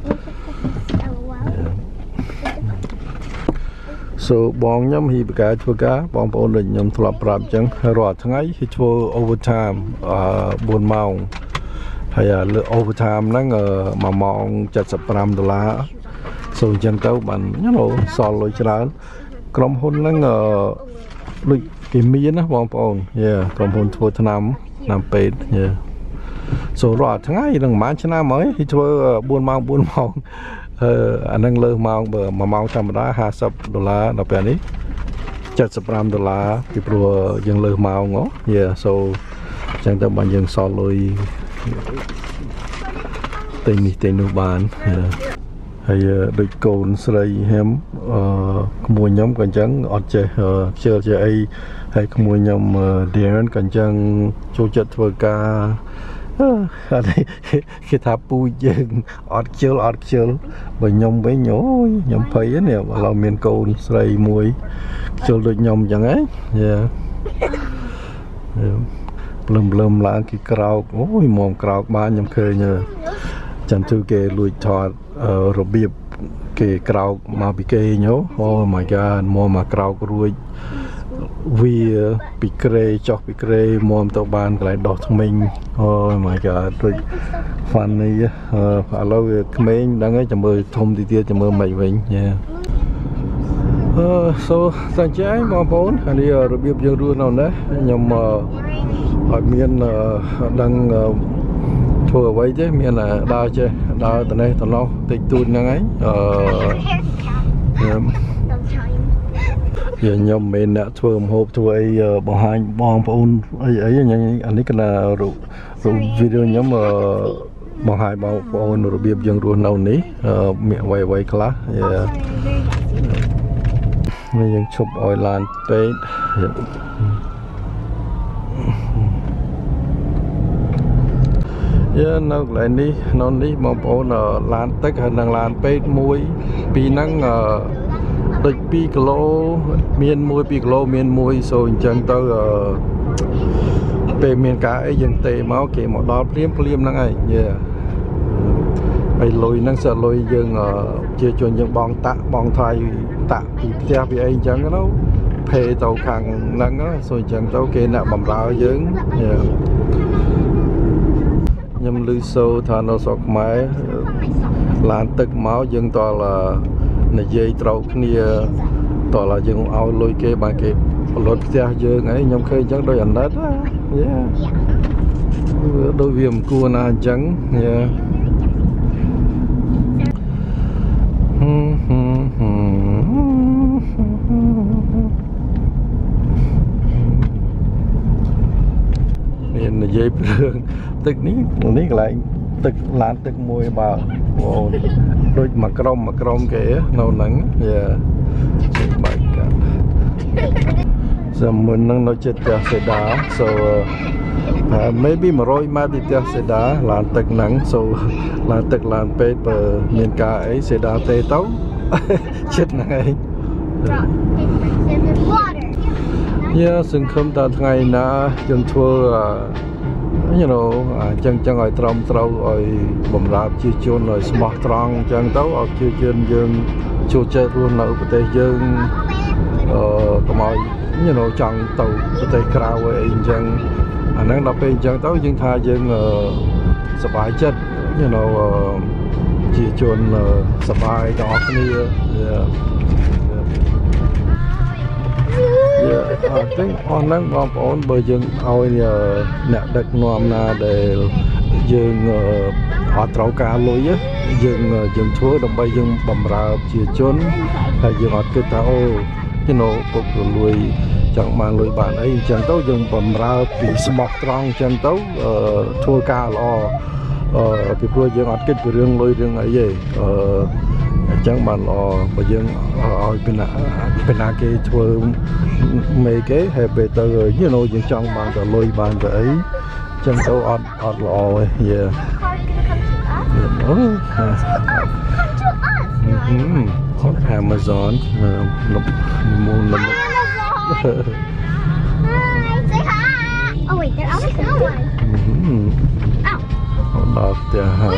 So បងខ្ញុំហ៊ីបកាធ្វើការបងប្អូនដូចខ្ញុំធ្លាប់ប្រាប់អញ្ចឹងរាល់ថ្ងៃគឺធ្វើ overtime 4 ម៉ោងហើយលើ overtime ហ្នឹង1ម៉ោង$75 so អញ្ចឹងទៅបានសល់លុយច្រើនក្រុមហ៊ុនហ្នឹងដូចគេមានណាបងប្អូនក្រុមហ៊ុនធ្វើថ្នាំពេទ្យso រាល់ថ្ងៃនឹងប្រហែលឆ្នាំហើយគេធ្វើ4ម៉ោងអានឹងលើម៉ោងបើ1ម៉ោងធម្មតា$50ដល់ពេលនេះ$75ពីព្រោះយើងលើម៉ោងso អញ្ចឹងទៅបានយើងសល់លុយទិញនេះទិញនោះបានហើយដូចកូនស្រីហែមក្មួយខ្ញុំក៏អញ្ចឹងអត់ចេះខ្ជិលចេះអីហើយក្មួយខ្ញុំ Darren ក៏អញ្ចឹងចូលចិត្តធ្វើការអត់គេថាពូយើងអត់ខ្ជិលបើខ្ញុំវិញអូយខ្ញុំភ័យនេះឥឡូវមានកូនស្រីមួយខ្ជិលដូចខ្ញុំអញ្ចឹងហ៎ព្រលឹមឡើងគេក្រោកអូយមុំក្រោកបានខ្ញុំឃើញចាំទូគេលួចថតរបៀបគេក្រោកមកពីគេញ៉ូ Oh my god មកក្រោករួចវាពីក្រេចុះពីក្រេមកទៅបានកន្លែងដោះធ្មេញ Oh my god ដូច funny ឥឡូវវាក្មេងដឹងហើយចាំមើលធំទីទៀតចាំមើលមិនវិញso សាច់ចាយបងប្អូនអានេះរបៀបយើងរស់នៅនេះខ្ញុំអត់មានដឹងធ្វើអ្វីទេមានដើរចេះដើរទៅនេះទៅនោះតិចតួចហ្នឹងហើយខ្ញុំមិនអ្នកធ្វើម្ហូបធ្វើអីបង្ហាញបងប្អូនអីអានេះគឺរូបវីដេអូខ្ញុំបង្ហាញបងប្អូនរបៀបយើងរស់នៅនេះមានអ្វីខ្លះយើងឈប់ឲ្យឡានពេកនៅកន្លែងនេះនៅនេះបងប្អូនឡានទឹកហើយនឹងឡានពេកមួយពីហ្នឹងដូច2គីឡូមាន1 2គីឡូមាន1សូអញ្ចឹងទៅពេលមានការអីយើងទេមកគេមកដល់ភ្លាមហ្នឹងហើយហើយលុយហ្នឹងសិតលុយយើងជាជនយើងបងតាក់បងថ្លៃតាក់ពីផ្ទះពីអីអញ្ចឹងទៅភេទៅខាងហ្នឹងសូអញ្ចឹងទៅគេអ្នកបម្រើយើងខ្ញុំឮសូរថានៅស្រុកខ្មែរឡានទឹកមកយើងតលនិយាយត្រូវគ្នាតលយើងឲ្យលុយគេបានគេផលិតផ្ទះយើងអីខ្ញុំឃើញអញ្ចឹងដូចអាណិតដូចវាមិនគួរណាអញ្ចឹងមាននិយាយពីរឿងទឹកនេះកន្លែងទឹកឡានទឹកមួយបើបងដូចមួយក្រុមគេនៅហ្នឹងបែកកាត់សមមុនហ្នឹងនៅចិត្តផ្ទះសេដា so maybe 100 ម៉ែត្រពីផ្ទះសេដាឡានទឹកហ្នឹង so ឡានទឹកឡានពេកបើមានការអីសេដាទេទៅចិត្តហ្នឹងឯងសង្ឃឹមតថ្ងៃណាយើងធ្វើyou know ចឹងឲ្យត្រឹមត្រូវឲ្យបំរើប្រជាជនឲ្យស្មោះត្រង់ចឹងទៅឲ្យប្រជាជនយើងចូលចិត្តរស់នៅប្រទេសយើងកុំឲ្យ you know ចង់ទៅប្រទេសក្រៅអីអញ្ចឹងអាហ្នឹងដល់ពេលអញ្ចឹងទៅយើងថាយើងសប្បាយចិត្ត you know ប្រជាជនសប្បាយទាំងអស់គ្នាI think អស់ហ្នឹងបងប្អូនបើយើងឲ្យអ្នកដឹកនាំណាដែលយើងអត់ត្រូវការលុយយើងធ្វើដើម្បីយើងបម្រើប្រជាជនហើយយើងអត់គិតថាអូ you know ពុកលុយចង់បានលុយបានអីអញ្ចឹងទៅយើងបម្រើពីស្មោះត្រង់អញ្ចឹងទៅធ្វើការល្អពីព្រោះយើងអត់គិតពីរឿងលុយរឿងអីទេអញ្ចឹងបានល្អបើយើងឲ្យពីណាគេធ្វើមេគេហើយពេលទៅ you know យើងចង់បានតែលុយបានតែអីអញ្ចឹងទៅអត់ល្អទេAmazon លំមុនលំ Say hi. Oh wait, there always no one. Ow.ដល់ផ្ទះហើយ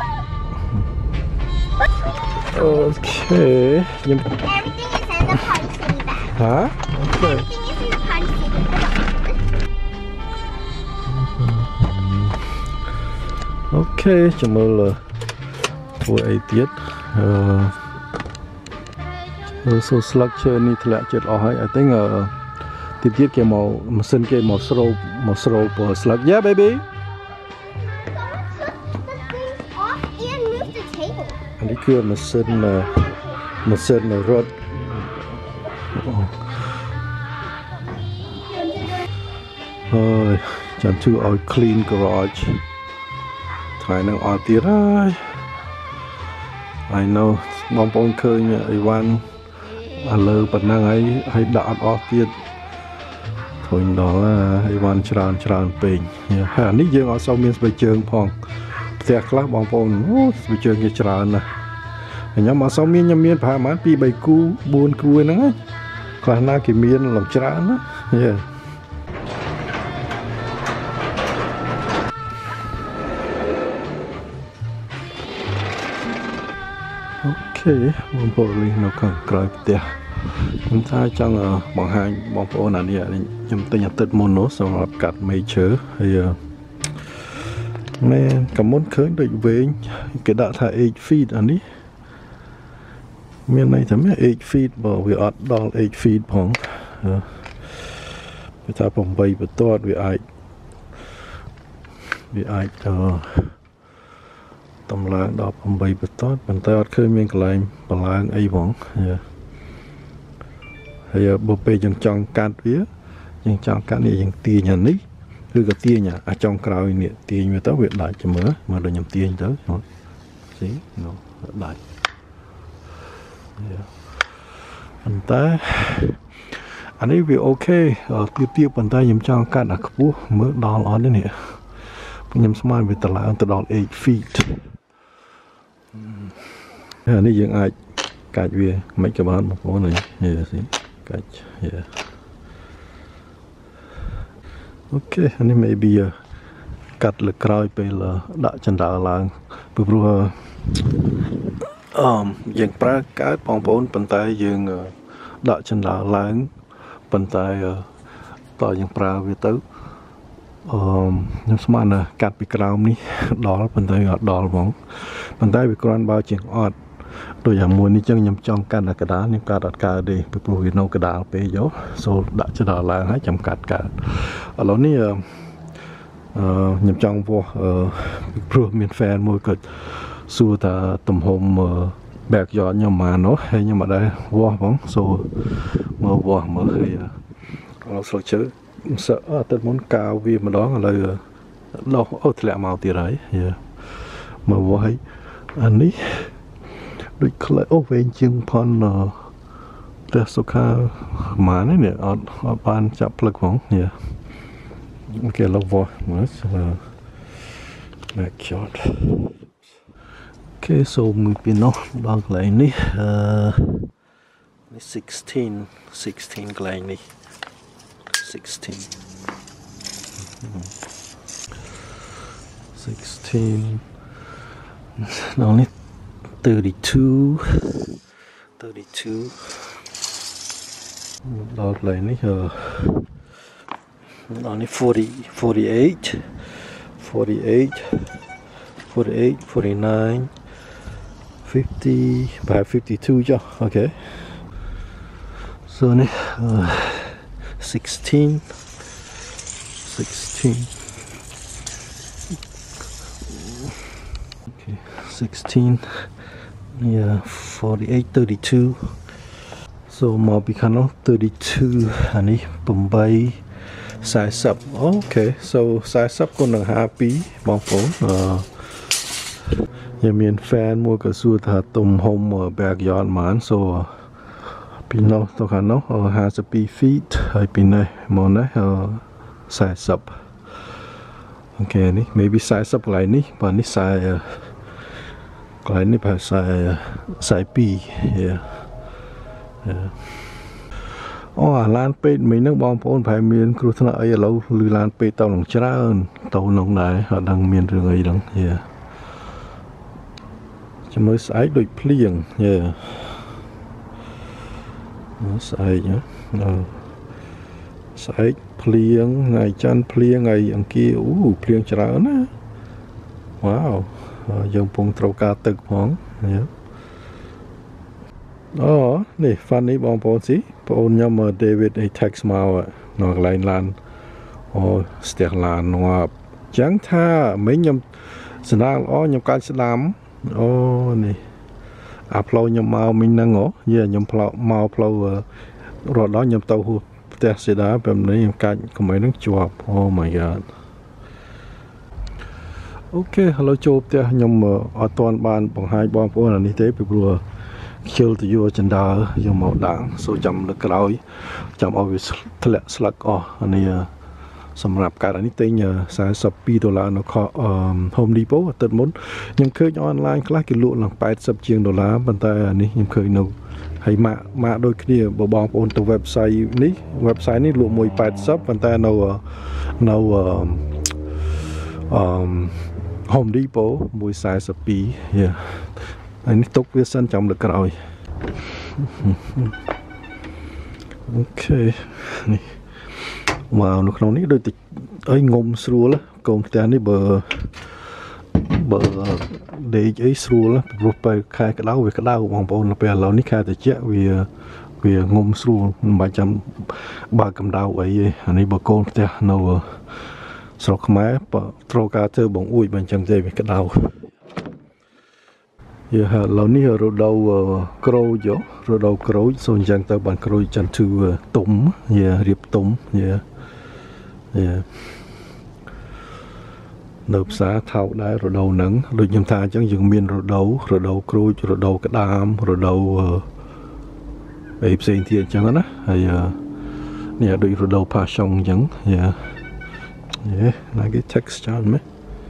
Okay. Everything is in the party bag. Huh? Okay. Everything is in the party bag. Okay, choមើលធ្វើអីទៀតសូស្លឹកឈើនេះធ្លាក់ចិត្តអស់ហើយ I think ទៀតគេមកម៉ាស៊ីនគេមកស្រូបស្លឹក Yeah baby អានេះគឺម៉ាស៊ីនរត់ហើយចាំជួយឲ្យ clean garage ថ្ងៃហ្នឹងអត់ទៀតហើយ I know បងប្អូនឃើញអីវ៉ាន់ឥឡូវប៉ុណ្ណឹងហើយដាក់អត់អស់ទៀតធុញដល់អីវ៉ាន់ច្រើនពេកហើយអានេះយើងអត់សូវមានស្បែកជើងផងផ្ទះខ្លះបងប្អូនស្បែកជើងគេច្រើនណាស់ខ្ញុំអត់សូវមានខ្ញុំមានប្រហែល2-3គូ4គូហ្នឹងហើយខ្លះណាគេមានឡើងច្រើនណាអូខេបងប្អូននៅខាងក្រោយផ្ទះខ្ញុំថាចង់បង្ហាញបងប្អូនអានេះខ្ញុំទិញអាទិត្យមុននោះសម្រាប់កាត់ major ហើយមែនកមុនឃើញដូចវែងគេដាក់ថា 8 feet អានេះមានន័យថា8 feet បើវាអត់ដល់8 feet ផងវាថា8បន្ទាត់វាអាចតម្លើងដល់8បន្ទាត់ប៉ុន្តែអត់ឃើញមានកន្លែងតម្លើងអីផងហើយបើពេលយើងចង់កាត់វាយើងចង់កាត់នេះយើងទាញអានេះឬក៏ទាញអាចុងក្រោយនេះទាញវាទៅវាដាច់ចាំមើលដូចខ្ញុំទាញទៅស៊ីនោះដាច់ប៉ុន្តែអានេះវាអូខេទៀបប៉ុន្តែខ្ញុំចង់កាត់អាខ្ពស់មើលដល់អត់នេះខ្ញុំស្មានវាតម្លើងទៅដល់8 feet អានេះយើងអាចកាច់វាមិនក៏បានបងប្អូននេះស៊ីកាច់អូខេអានេះ maybe កាត់លើក្រោយពេលដាក់ចន្ទើឡើងពីព្រោះយើងប្រើកើតបងប្អូនប៉ុន្តែយើងដាក់ចន្ទើឡើងប៉ុន្តែតើយើងប្រើវាទៅខ្ញុំស្មានកាត់ពីក្រោមនេះដល់ប៉ុន្តែអត់ដល់ហ្មងប៉ុន្តែវាគ្រាន់បើជាងអត់ដូចអាមួយនេះចឹងខ្ញុំចង់កាត់កដាលខ្ញុំកាត់អត់កើតទេពីព្រោះវានៅកដាលពេកយកសូលដាក់ចន្ទើឡើងហើយចាំកាត់កើតឥឡូវនេះខ្ញុំចង់វាស់ពីព្រោះមាន fan មួយគាត់សួរថាទំហំ backyard ខ្ញុំមកនោះហើយខ្ញុំអត់ដែរវាស់ផងសូមើលវាស់មើលហើយเราស្លឹកឈើsợទឹកមុនកាវវាម្ដងឥឡូវដោះធ្លាក់មកទៀតហើយមើលវាស់ហើយអានេះដូចខ្លះវែងជាងផនផ្ទះសុខាម៉ាននេះអត់បានចាប់ផ្លឹកផងគេឡវមើលbackyard គេសូមមួយពីនោះដល់កន្លែងនេះ16កន្លែងនេះ16 nowនេះ 32 ដល់កន្លែងនេះដល់នេះ 48 49 50 about 52 ចុះអូខេ so នេះ 16 okay 16 yeah 48 32 so មកពីខាងនោះ 32 អានេះ8 40 អូខេ so 40គុណនឹង52បងប្អូនខ្ញុំមាន fan មួយក៏សួរថាទំហំ backyard ប៉ុន្មាន so ពីនោះទៅខាងនោះ52 feet ហើយពីនេះមកនេះ40អូខេនេះ maybe 40កន្លែងនេះបើនេះកន្លែងនេះប្រហែល42អាឡានពេកមិញហ្នឹងបងប្អូនប្រហែលមានគ្រោះថ្នាក់អីឥឡូវឮឡានពេកទៅនឹងច្រើនទៅនឹងដែរអត់ដឹងមានរឿងអីហ្នឹងចាំមើលស្អែកដូចភ្លៀងស្អែកភ្លៀងថ្ងៃច័ន្ទភ្លៀងថ្ងៃអង្គារភ្លៀងច្រើនណាវ៉ាវយើងពងត្រូវការទឹកផងនេះ funny បងប្អូនស៊ីបងអូនខ្ញុំ David ឯ text មកនៅកន្លែងឡានស្ទះឡានងាប់ចឹងថាមិញខ្ញុំស្នាល្អខ្ញុំកាច់ស្ដាំនេះអាផ្លូវខ្ញុំមកមិញហ្នឹងខ្ញុំផ្លូវមកផ្លូវរត់ដល់ខ្ញុំទៅហួសផ្ទះសេដាបែបនេះខ្ញុំកាច់កុំឲ្យនឹងជាប់ Oh my god អូខេឥឡូវចូលផ្ទះខ្ញុំអត់ទាន់បានបង្ហាញបងប្អូនអានេះទេពីព្រោះខ្ជិលទៅយកចិនដាយកមកដាក់សូចាំលើក្រោយចាំឲ្យវាធ្លាក់ស្លឹកអស់អានេះសម្រាប់ការនេះទិញ$42នៅHome Depot អាទិត្យមុនខ្ញុំឃើញអនឡាញខ្លះគេលក់ឡើង$80ជាងប៉ុន្តែអានេះខ្ញុំឃើញនៅហើយម៉ាកដូចគ្នាបើបងប្អូនទៅ website នេះលក់មួយ$80ប៉ុន្តែនៅ Home Depot មួយ$42ហើយនេះទុកវាសិនចាំលើក្រោយអូខេនេះមកនៅក្នុងនេះដូចអីងុំស្រួលកូនផ្ទះនេះបើដេកអីស្រួលព្រោះពេលខែក្តៅវាក្តៅបងប្អូនពេលឥឡូវនេះខែត្រជាក់វាងុំស្រួលមិនបាច់ចាំបើកកម្ដៅអីទេអានេះបើកូនផ្ទះនៅស្រុកខ្មែរត្រូវការធ្វើបងអួយបើអញ្ចឹងទេវាក្តៅឥឡូវនេះរដូវក្រូចរដូវក្រូចសូមអញ្ចឹងទៅបានក្រូចចន្ទធឺទុំរៀបទុំនៅផ្សារថោកដែររដូវហ្នឹងដូចខ្ញុំថាអញ្ចឹងយើងមានរដូវក្រូចរដូវក្តាមរដូវអីផ្សេងទៀតអញ្ចឹងណាហើយនេះដូចរដូវផាសុងអញ្ចឹងណាគេ text ច្រើនមែន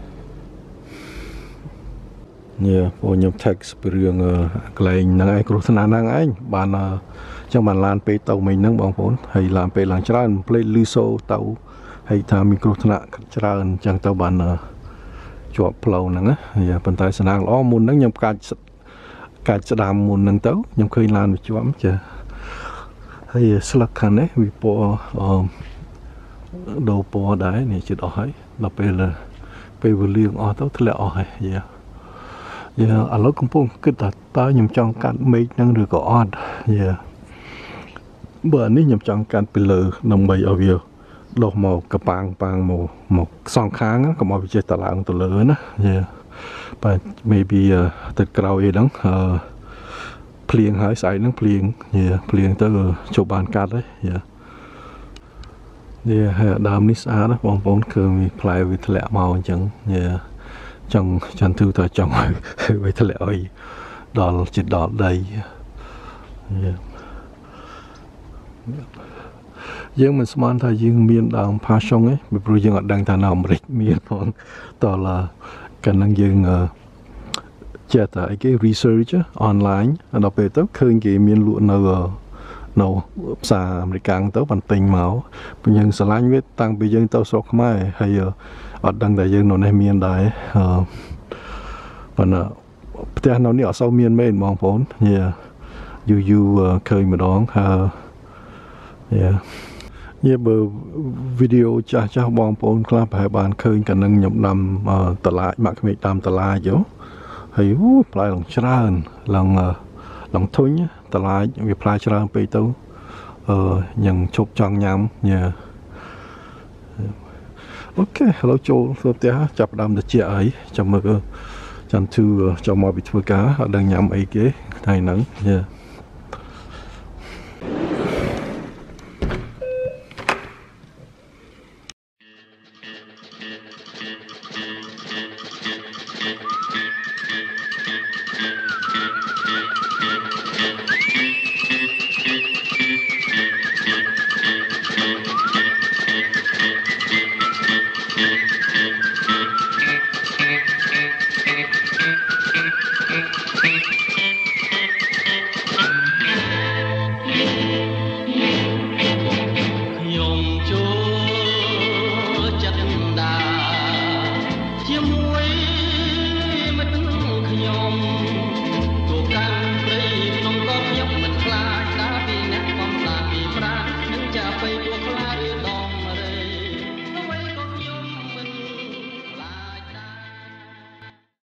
បងខ្ញុំ text ពីរឿងកន្លែងហ្នឹងឯងគ្រោះថ្នាក់ហ្នឹងឯងបានអញ្ចឹងបានឡានពេលទៅមិញហ្នឹងបងប្អូនហើយឡានពេលឡើងច្រើនផ្លេចលឺសូទៅហើយថាមានគ្រោះថ្នាក់ច្រើនអញ្ចឹងទៅបានជាប់ផ្លូវហ្នឹងណាប៉ុន្តែស្នាងល្អមុនហ្នឹងខ្ញុំកាច់ស្ដាំមុនហ្នឹងទៅខ្ញុំឃើញឡានវាជាប់ចាហើយស្លឹកខាងនេះវាពណ៌ដូរពណ៌ដែរនេះជិតអស់ហើយដល់ពេលវាលឿងអស់ទៅធ្លាក់អស់ហើយឥឡូវកំពុងគិតថាតើខ្ញុំចង់កាត់មេឃហ្នឹងឬក៏អត់បើនេះខ្ញុំចង់កាត់ពីលើដើម្បីឲ្យវាដុះមកកប៉ាងមកសងខាងកុំឲ្យវាចេះតឡើងទៅលើណាបាទ maybe ទឹកក្រោយអីហ្នឹងភ្លៀងហើយស្អែកហ្នឹងភ្លៀងទៅជប់បានកាត់ហើយហើយដើមនេះស្អាតណាបងប្អូនឃើញផ្លែវាធ្លាក់មកអញ្ចឹងចង់ទឺទៅចង់ឲ្យវាធ្លាក់អីដល់ចិត្តដល់ដីយើងមិនស្មានថាយើងមានដើមផាសុងទេពីព្រោះយើងអត់ដឹងថានៅអាមេរិកមានផងតើកាលហ្នឹងយើងចេះតែអីគេ research online ដល់ពេលទៅឃើញគេមានលក់នៅផ្សារអាមេរិកទៅបានទិញមកពេលយើងឆ្លាញ់វាតាំងពីយើងទៅស្រុកខ្មែរហើយអត់ដឹងថាយើងនៅនេះមានដែរប៉ុន្តែផ្ទះនៅនេះអត់សូវមានមែនបងប្អូនយូរឃើញម្ដងបើវីដេអូចាស់បងប្អូនខ្លះប្រហែលបានឃើញកាលនឹងខ្ញុំដាំតឡាចមកក្មេកតាមតឡាចហើយផ្លែឡើងច្រើនឡើងធុញតឡាចវាផ្លែច្រើនពេកទៅយ៉ាងឈប់ចង់ញ៉ាំអូខេឥឡូវចូលទៅផ្ទះចាប់ដើមទៅជាអីចាំមើលចាំធឺចូលមកពីធ្វើការអត់ដឹងញ៉ាំអីគេថ្ងៃហ្នឹងជាមួយមិត្តខ្ញុំ